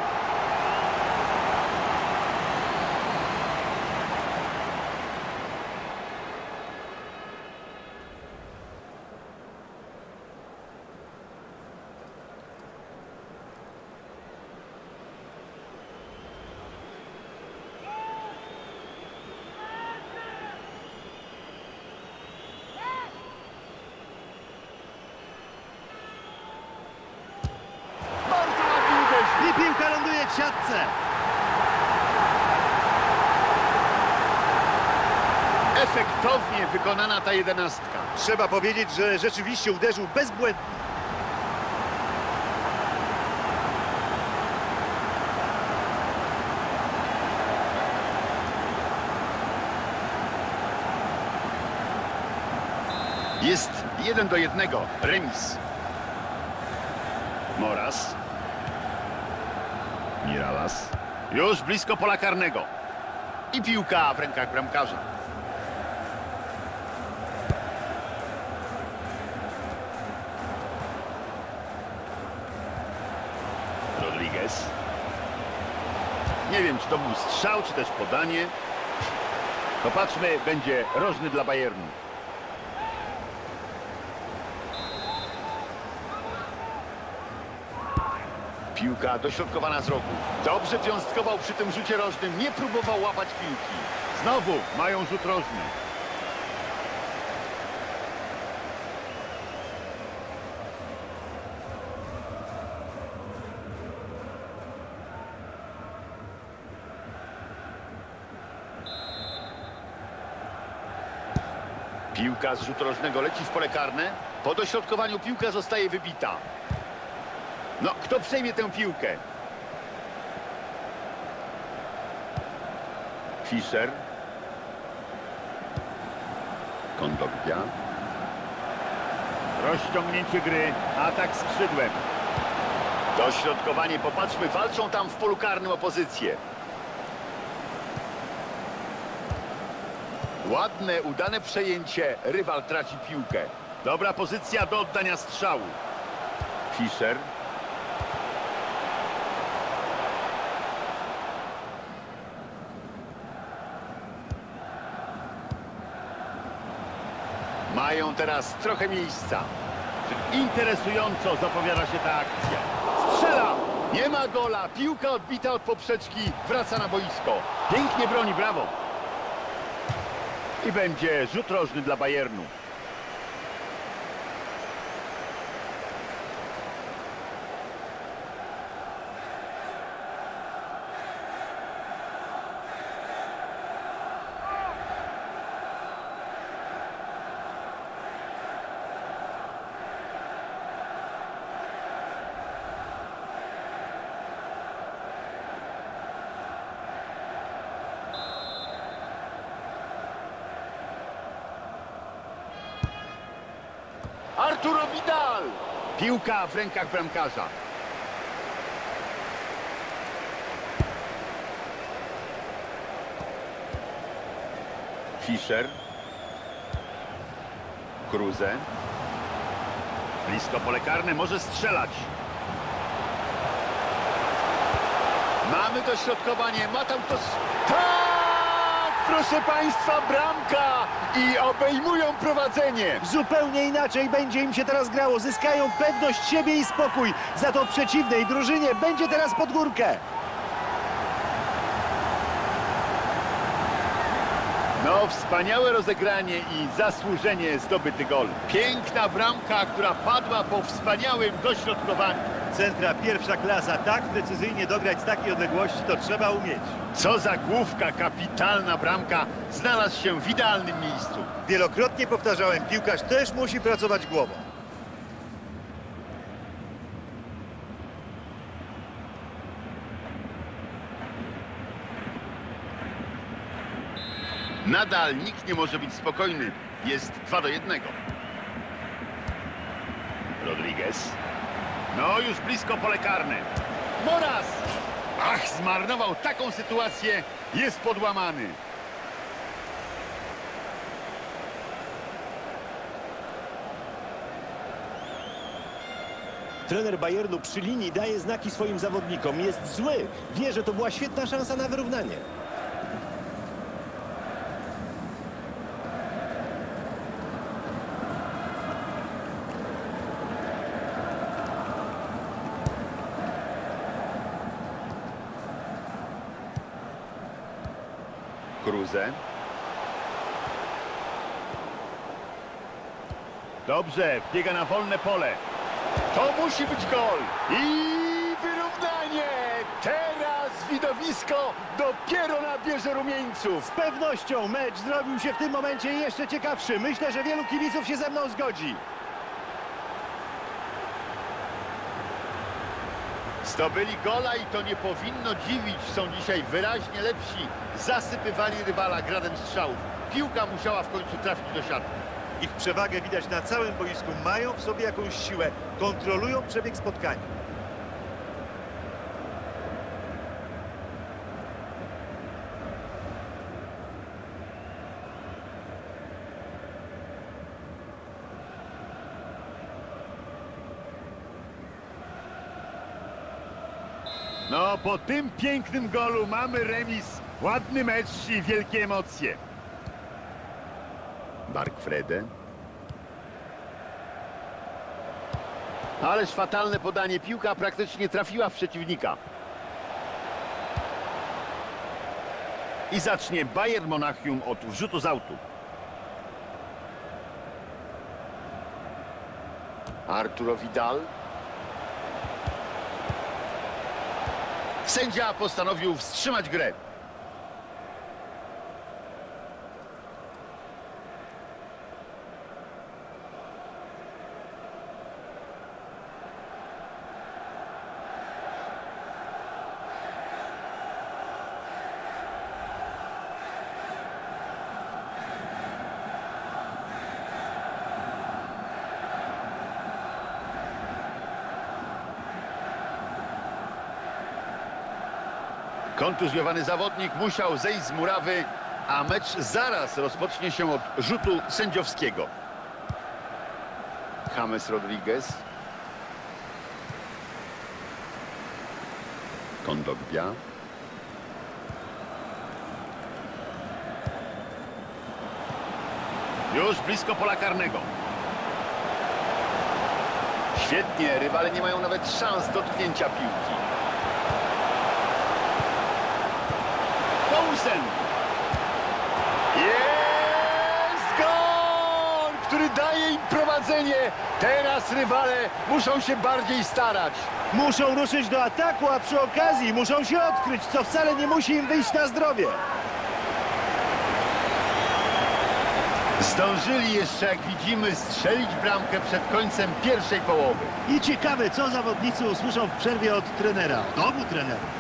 I piłka ląduje w siatce. Efektownie wykonana ta jedenastka. Trzeba powiedzieć, że rzeczywiście uderzył bezbłędnie. Jest jeden do jednego. Remis. Moras. Miralas. Już blisko pola karnego. I piłka w rękach bramkarza. Rodriguez. Nie wiem, czy to był strzał, czy też podanie. Popatrzmy, będzie rożny dla Bayernu. Piłka dośrodkowana z rogu. Dobrze wiązkował przy tym rzucie rożnym. Nie próbował łapać piłki. Znowu mają rzut rożny. Piłka z rzutu rożnego leci w pole karne. Po dośrodkowaniu piłka zostaje wybita. No, kto przejmie tę piłkę? Fischer. Kondogbia. Rozciągnięcie gry. Atak skrzydłem. Dośrodkowanie. Popatrzmy, walczą tam w polu karnym o pozycję. Ładne, udane przejęcie. Rywal traci piłkę. Dobra pozycja do oddania strzału. Fischer. Mają teraz trochę miejsca. Interesująco zapowiada się ta akcja. Strzela! Nie ma gola. Piłka odbita od poprzeczki. Wraca na boisko. Pięknie broni, brawo. I będzie rzut rożny dla Bayernu. Arturo Vidal! Piłka w rękach bramkarza. Fischer. Kruse. Blisko pole karne, może strzelać. Mamy dośrodkowanie, ma tam to... Tak! Proszę Państwa, bramka! I obejmują prowadzenie. Zupełnie inaczej będzie im się teraz grało. Zyskają pewność siebie i spokój. Za to przeciwnej drużynie będzie teraz pod górkę. No, wspaniałe rozegranie i zasłużenie zdobyty gol. Piękna bramka, która padła po wspaniałym dośrodkowaniu. Centra pierwsza klasa. Tak precyzyjnie dograć z takiej odległości to trzeba umieć. Co za główka, kapitalna bramka. Znalazł się w idealnym miejscu. Wielokrotnie powtarzałem, piłkarz też musi pracować głową. Nadal nikt nie może być spokojny. Jest dwa do jednego. Rodriguez. No, już blisko pole karne. Moraz! Ach, zmarnował taką sytuację. Jest podłamany. Trener Bayernu przy linii daje znaki swoim zawodnikom. Jest zły. Wie, że to była świetna szansa na wyrównanie. Kruse. Dobrze, wbiega na wolne pole. To musi być gol. I wyrównanie. Teraz widowisko dopiero nabierze rumieńców. Z pewnością mecz zrobił się w tym momencie jeszcze ciekawszy. Myślę, że wielu kibiców się ze mną zgodzi. Zdobyli gola i to nie powinno dziwić. Są dzisiaj wyraźnie lepsi. Zasypywali rywala gradem strzałów. Piłka musiała w końcu trafić do siatki. Ich przewagę widać na całym boisku. Mają w sobie jakąś siłę. Kontrolują przebieg spotkania. No, po tym pięknym golu mamy remis. Ładny mecz i wielkie emocje. Bargfrede. Ależ fatalne podanie. Piłka praktycznie trafiła w przeciwnika. I zacznie Bayern Monachium od rzutu z autu. Arturo Vidal. Sędzia postanowił wstrzymać grę. Kontuzjowany zawodnik musiał zejść z murawy, a mecz zaraz rozpocznie się od rzutu sędziowskiego. James Rodriguez. Kondogbia. Już blisko pola karnego. Świetnie, rywale nie mają nawet szans dotknięcia piłki. Poulsen. Jest gol, który daje im prowadzenie. Teraz rywale muszą się bardziej starać. Muszą ruszyć do ataku, a przy okazji muszą się odkryć, co wcale nie musi im wyjść na zdrowie. Zdążyli jeszcze, jak widzimy, strzelić bramkę przed końcem pierwszej połowy. I ciekawe, co zawodnicy usłyszą w przerwie od trenera, od obu trenerów.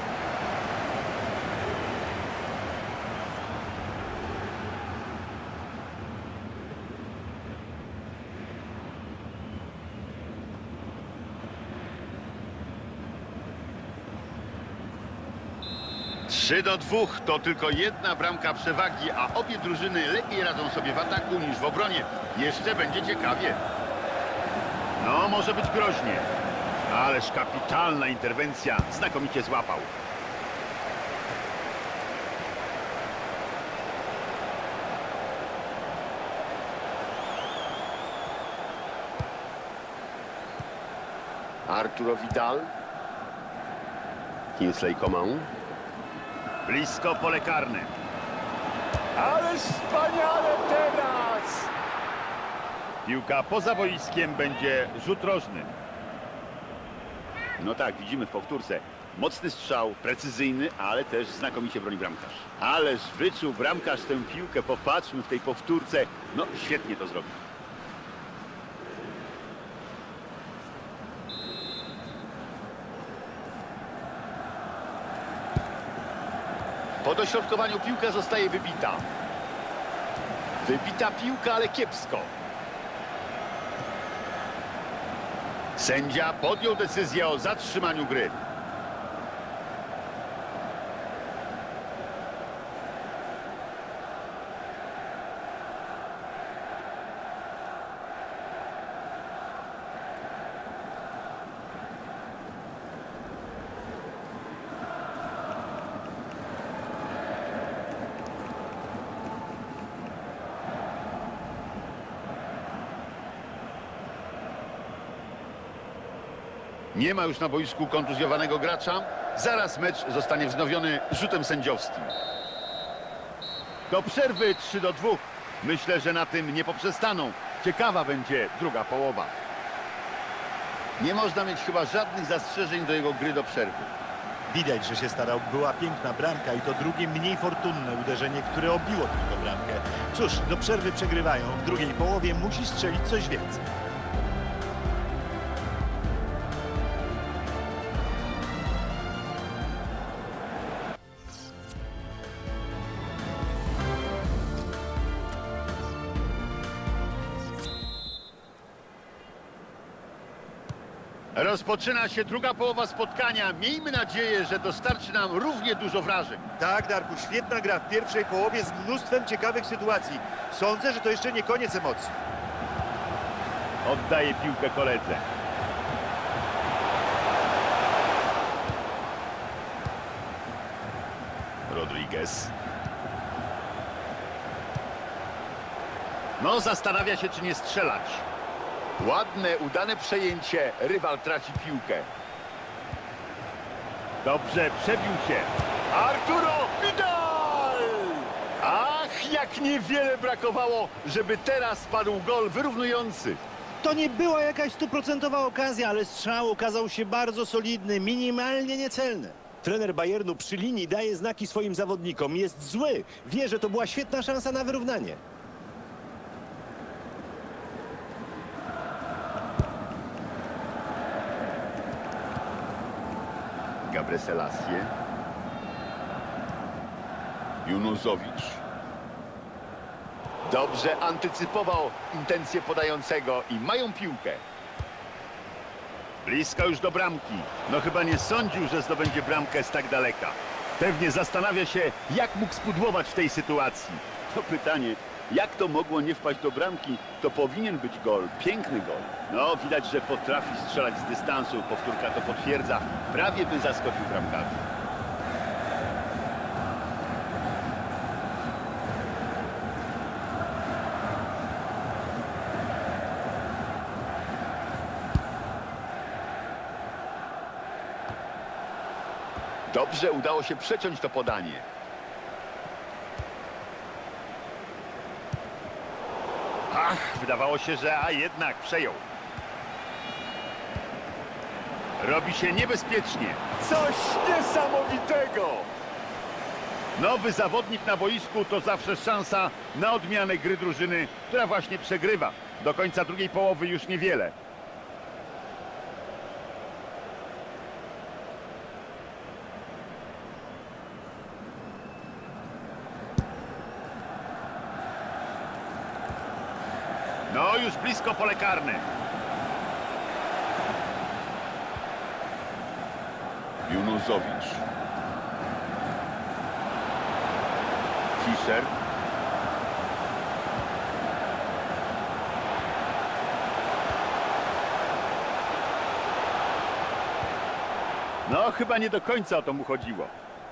trzy do dwóch to tylko jedna bramka przewagi, a obie drużyny lepiej radzą sobie w ataku niż w obronie. Jeszcze będzie ciekawie. No, może być groźnie. Ależ kapitalna interwencja. Znakomicie złapał. Arturo Vidal. Kingsley Coman. Blisko pole karne. Ależ wspaniale teraz! Piłka poza boiskiem, będzie rzut rożny. No tak, widzimy w powtórce. Mocny strzał, precyzyjny, ale też znakomicie broni bramkarz. Ależ wyczuł bramkarz tę piłkę, popatrzmy w tej powtórce. No, świetnie to zrobił. Po dośrodkowaniu piłka zostaje wybita. Wybita piłka, ale kiepsko. Sędzia podjął decyzję o zatrzymaniu gry. Nie ma już na boisku kontuzjowanego gracza. Zaraz mecz zostanie wznowiony rzutem sędziowskim. Do przerwy trzy do dwóch. Myślę, że na tym nie poprzestaną. Ciekawa będzie druga połowa. Nie można mieć chyba żadnych zastrzeżeń do jego gry do przerwy. Widać, że się starał. Była piękna bramka i to drugie mniej fortunne uderzenie, które obiło tylko bramkę. Cóż, do przerwy przegrywają. W drugiej połowie musi strzelić coś więcej. Rozpoczyna się druga połowa spotkania. Miejmy nadzieję, że dostarczy nam równie dużo wrażeń. Tak, Darku, świetna gra w pierwszej połowie z mnóstwem ciekawych sytuacji. Sądzę, że to jeszcze nie koniec emocji. Oddaje piłkę koledze. Rodriguez. No, zastanawia się, czy nie strzelać. Ładne, udane przejęcie. Rywal traci piłkę. Dobrze, przebił się. Arturo Vidal! Ach, jak niewiele brakowało, żeby teraz padł gol wyrównujący. To nie była jakaś stuprocentowa okazja, ale strzał okazał się bardzo solidny, minimalnie niecelny. Trener Bayernu przy linii daje znaki swoim zawodnikom. Jest zły. Wie, że to była świetna szansa na wyrównanie. Gabriel Selassie. Junuzowicz. Dobrze antycypował intencje podającego i mają piłkę. Blisko już do bramki. No chyba nie sądził, że zdobędzie bramkę z tak daleka. Pewnie zastanawia się, jak mógł spudłować w tej sytuacji. To pytanie, jak to mogło nie wpaść do bramki, to powinien być gol. Piękny gol. No, widać, że potrafi strzelać z dystansu. Powtórka to potwierdza. Prawie by zaskoczył bramkarzy. Dobrze udało się przeciąć to podanie. Ach, wydawało się, że a jednak przejął. Robi się niebezpiecznie. Coś niesamowitego! Nowy zawodnik na boisku to zawsze szansa na odmianę gry drużyny, która właśnie przegrywa. Do końca drugiej połowy już niewiele. No, już blisko pole karne. Junuzowicz. Fischer. No, chyba nie do końca o to mu chodziło.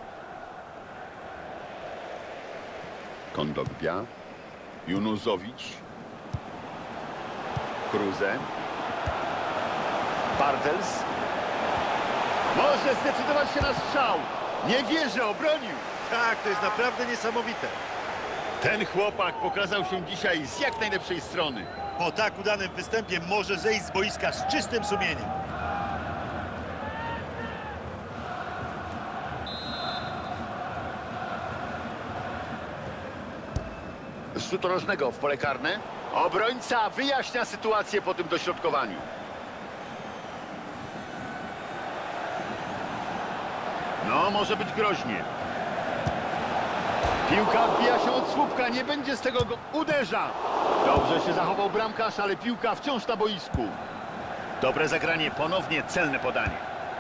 Kondogbia. Junuzowicz. Kruse. Bartels. Może zdecydować się na strzał. Nie wierzę, obronił. Tak, to jest naprawdę niesamowite. Ten chłopak pokazał się dzisiaj z jak najlepszej strony. Po tak udanym występie może zejść z boiska z czystym sumieniem. Z rzutu rożnego w pole karne. Obrońca wyjaśnia sytuację po tym dośrodkowaniu. No, może być groźnie. Piłka odbija się od słupka, nie będzie z tego go... Uderza! Dobrze się zachował bramkarz, ale piłka wciąż na boisku. Dobre zagranie, ponownie celne podanie.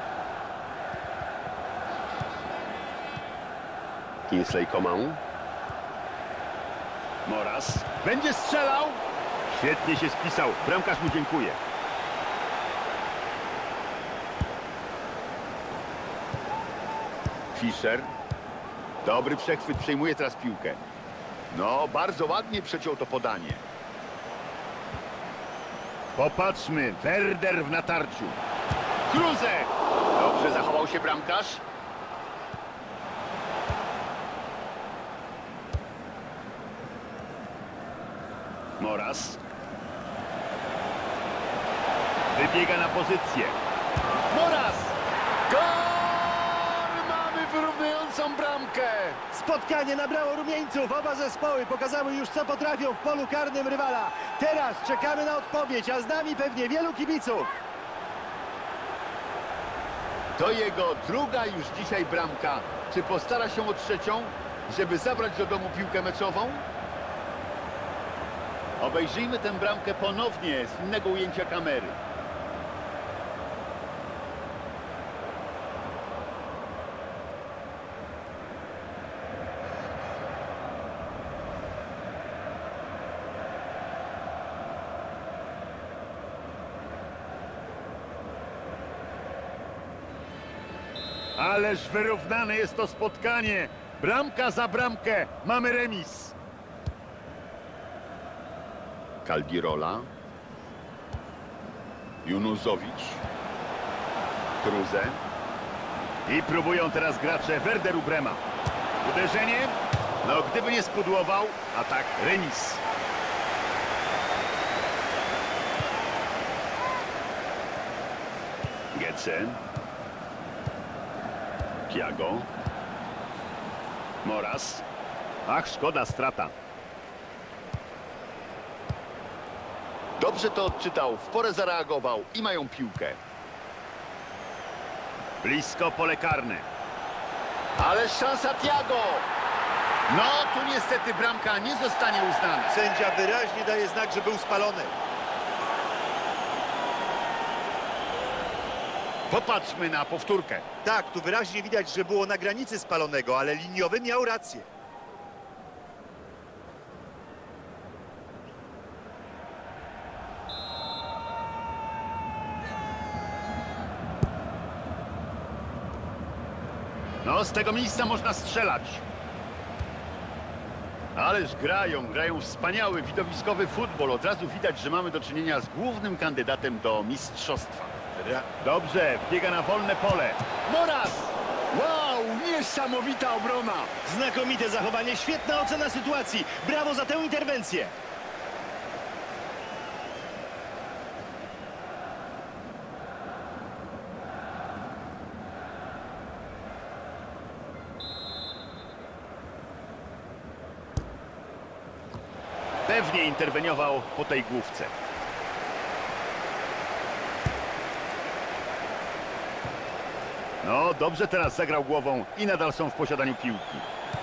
Kingsley Coman. Moras. Będzie strzelał. Świetnie się spisał. Bramkarz mu dziękuję. Fischer. Dobry przechwyt. Przejmuje teraz piłkę. No, bardzo ładnie przeciął to podanie. Popatrzmy. Werder w natarciu. Kruse. Dobrze zachował się bramkarz. Moras. Wybiega na pozycję. Moras! Gol! Mamy wyrównującą bramkę. Spotkanie nabrało rumieńców. Oba zespoły pokazały już, co potrafią w polu karnym rywala. Teraz czekamy na odpowiedź, a z nami pewnie wielu kibiców. To jego druga już dzisiaj bramka. Czy postara się o trzecią, żeby zabrać do domu piłkę meczową? Obejrzyjmy tę bramkę ponownie z innego ujęcia kamery. Ależ wyrównane jest to spotkanie. Bramka za bramkę. Mamy remis. Caldirola. Junuzowicz. Kruse. I próbują teraz gracze Werderu Brema. Uderzenie. No, gdyby nie spudłował, a tak remis. Gece. Thiago. Moras. Ach, szkoda, strata. Dobrze to odczytał, w porę zareagował i mają piłkę. Blisko pole karne. Ale szansa Thiago. No, tu niestety bramka nie zostanie uznana. Sędzia wyraźnie daje znak, że był spalony. Popatrzmy na powtórkę. Tak, tu wyraźnie widać, że było na granicy spalonego, ale liniowy miał rację. No, z tego miejsca można strzelać. Ależ grają, grają wspaniały, widowiskowy futbol. Od razu widać, że mamy do czynienia z głównym kandydatem do mistrzostwa. Dobrze, wbiega na wolne pole. Moras! Wow, niesamowita obrona! Znakomite zachowanie, świetna ocena sytuacji. Brawo za tę interwencję. Pewnie interweniował po tej główce. No, dobrze teraz zagrał głową i nadal są w posiadaniu piłki.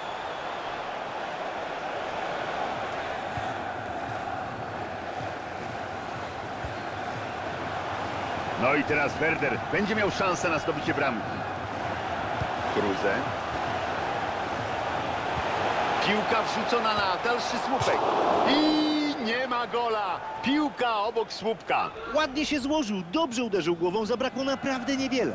No i teraz Werder będzie miał szansę na zdobycie bramki. Kruse. Piłka wrzucona na dalszy słupek. I nie ma gola. Piłka obok słupka. Ładnie się złożył, dobrze uderzył głową, zabrakło naprawdę niewiele.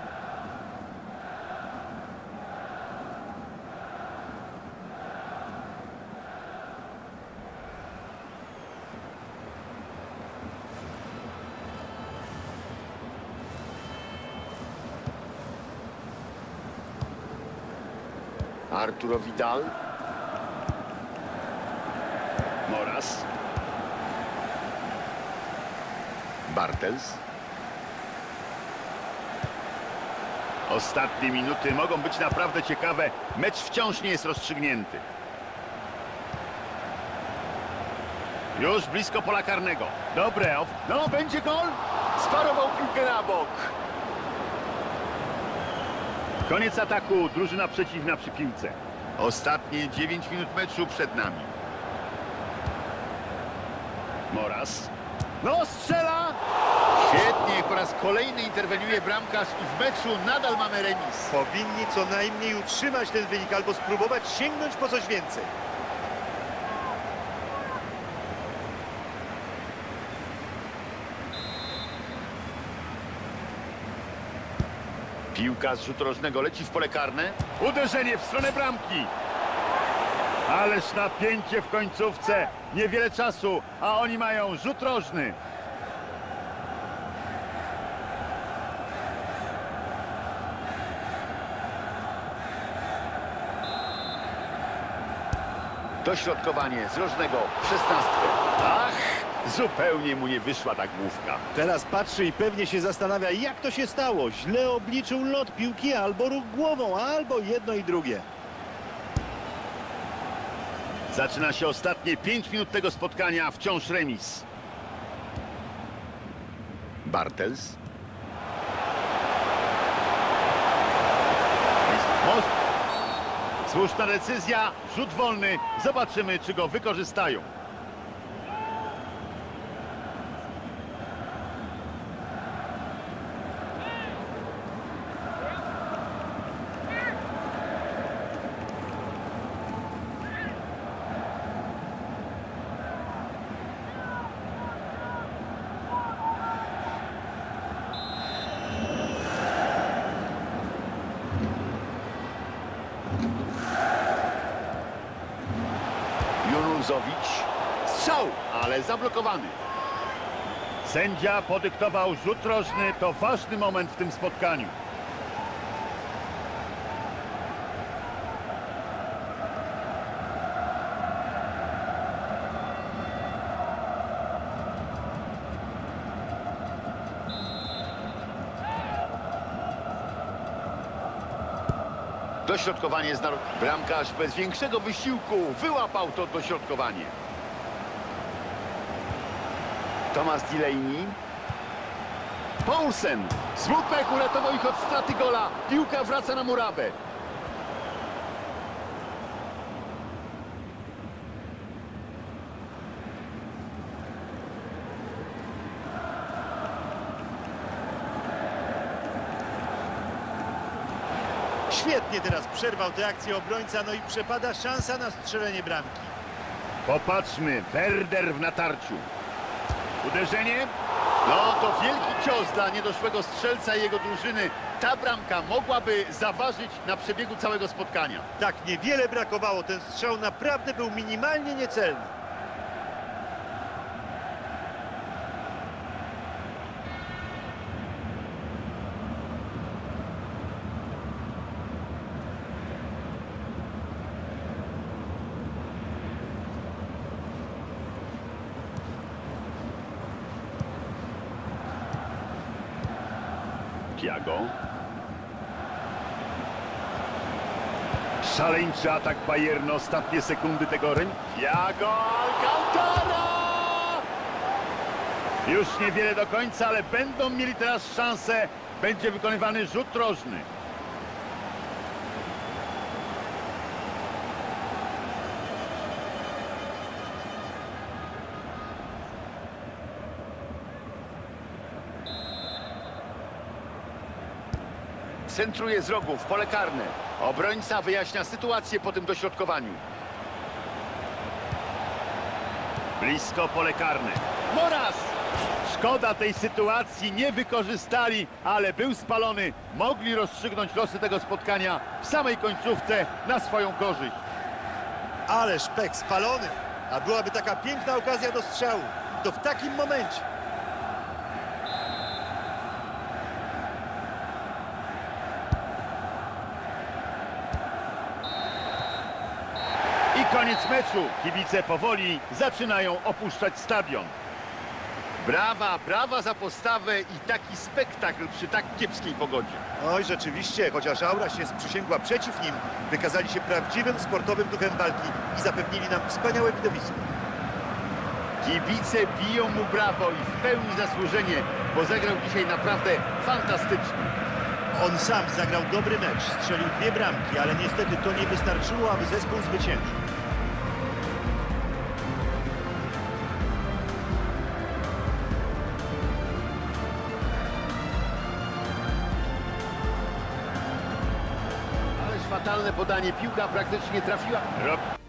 Arturo Vidal. Moras. Bartels. Ostatnie minuty mogą być naprawdę ciekawe. Mecz wciąż nie jest rozstrzygnięty. Już blisko pola karnego. Dobre. No, będzie gol. Sparował piłkę na bok. Koniec ataku. Drużyna przeciwna przy piłce. Ostatnie dziewięć minut meczu przed nami. Moras. No, strzela! Świetnie, po raz kolejny interweniuje bramkarz i w meczu nadal mamy remis. Powinni co najmniej utrzymać ten wynik albo spróbować sięgnąć po coś więcej. Piłka z rzutu rożnego leci w pole karne. Uderzenie w stronę bramki. Ależ napięcie w końcówce. Niewiele czasu, a oni mają rzut rożny. Dośrodkowanie z rożnego w szesnastkę. Ach, zupełnie mu nie wyszła ta główka. Teraz patrzy i pewnie się zastanawia, jak to się stało. Źle obliczył lot piłki albo ruch głową, albo jedno i drugie. Zaczyna się ostatnie pięć minut tego spotkania, wciąż remis. Bartels. Słuszna decyzja, rzut wolny. Zobaczymy, czy go wykorzystają. Junuzowicz. Strzał, ale zablokowany. Sędzia podyktował rzut rożny. To ważny moment w tym spotkaniu. Dośrodkowanie z narod... Bramkarz bez większego wysiłku wyłapał to dośrodkowanie. Thomas Delaney. Poulsen. Słupek uratował ich od straty gola. Piłka wraca na murawę. Świetnie teraz przerwał tę akcję obrońca, no i przepada szansa na strzelenie bramki. Popatrzmy, Werder w natarciu. Uderzenie? No to wielki cios dla niedoszłego strzelca i jego drużyny. Ta bramka mogłaby zaważyć na przebiegu całego spotkania. Tak niewiele brakowało, ten strzał naprawdę był minimalnie niecelny. Thiago. Szaleńczy atak Bayernu, ostatnie sekundy tego rynku. Thiago Alcantara! Już niewiele do końca, ale będą mieli teraz szansę. Będzie wykonywany rzut rożny. Centruje z rogu w pole karne. Obrońca wyjaśnia sytuację po tym dośrodkowaniu. Blisko pole karne. Moras! Szkoda tej sytuacji, nie wykorzystali, ale był spalony. Mogli rozstrzygnąć losy tego spotkania w samej końcówce na swoją korzyść. Ale szpek spalony, a byłaby taka piękna okazja do strzału. To w takim momencie. I koniec meczu. Kibice powoli zaczynają opuszczać stadion. Brawa, brawa za postawę i taki spektakl przy tak kiepskiej pogodzie. Oj, rzeczywiście, chociaż aura się sprzysięgła przeciw nim, wykazali się prawdziwym sportowym duchem walki i zapewnili nam wspaniałe widowisko. Kibice biją mu brawo i w pełni zasłużenie, bo zagrał dzisiaj naprawdę fantastycznie. On sam zagrał dobry mecz, strzelił dwie bramki, ale niestety to nie wystarczyło, aby zespół zwyciężył. Ależ fatalne podanie, piłka praktycznie trafiła. Rob...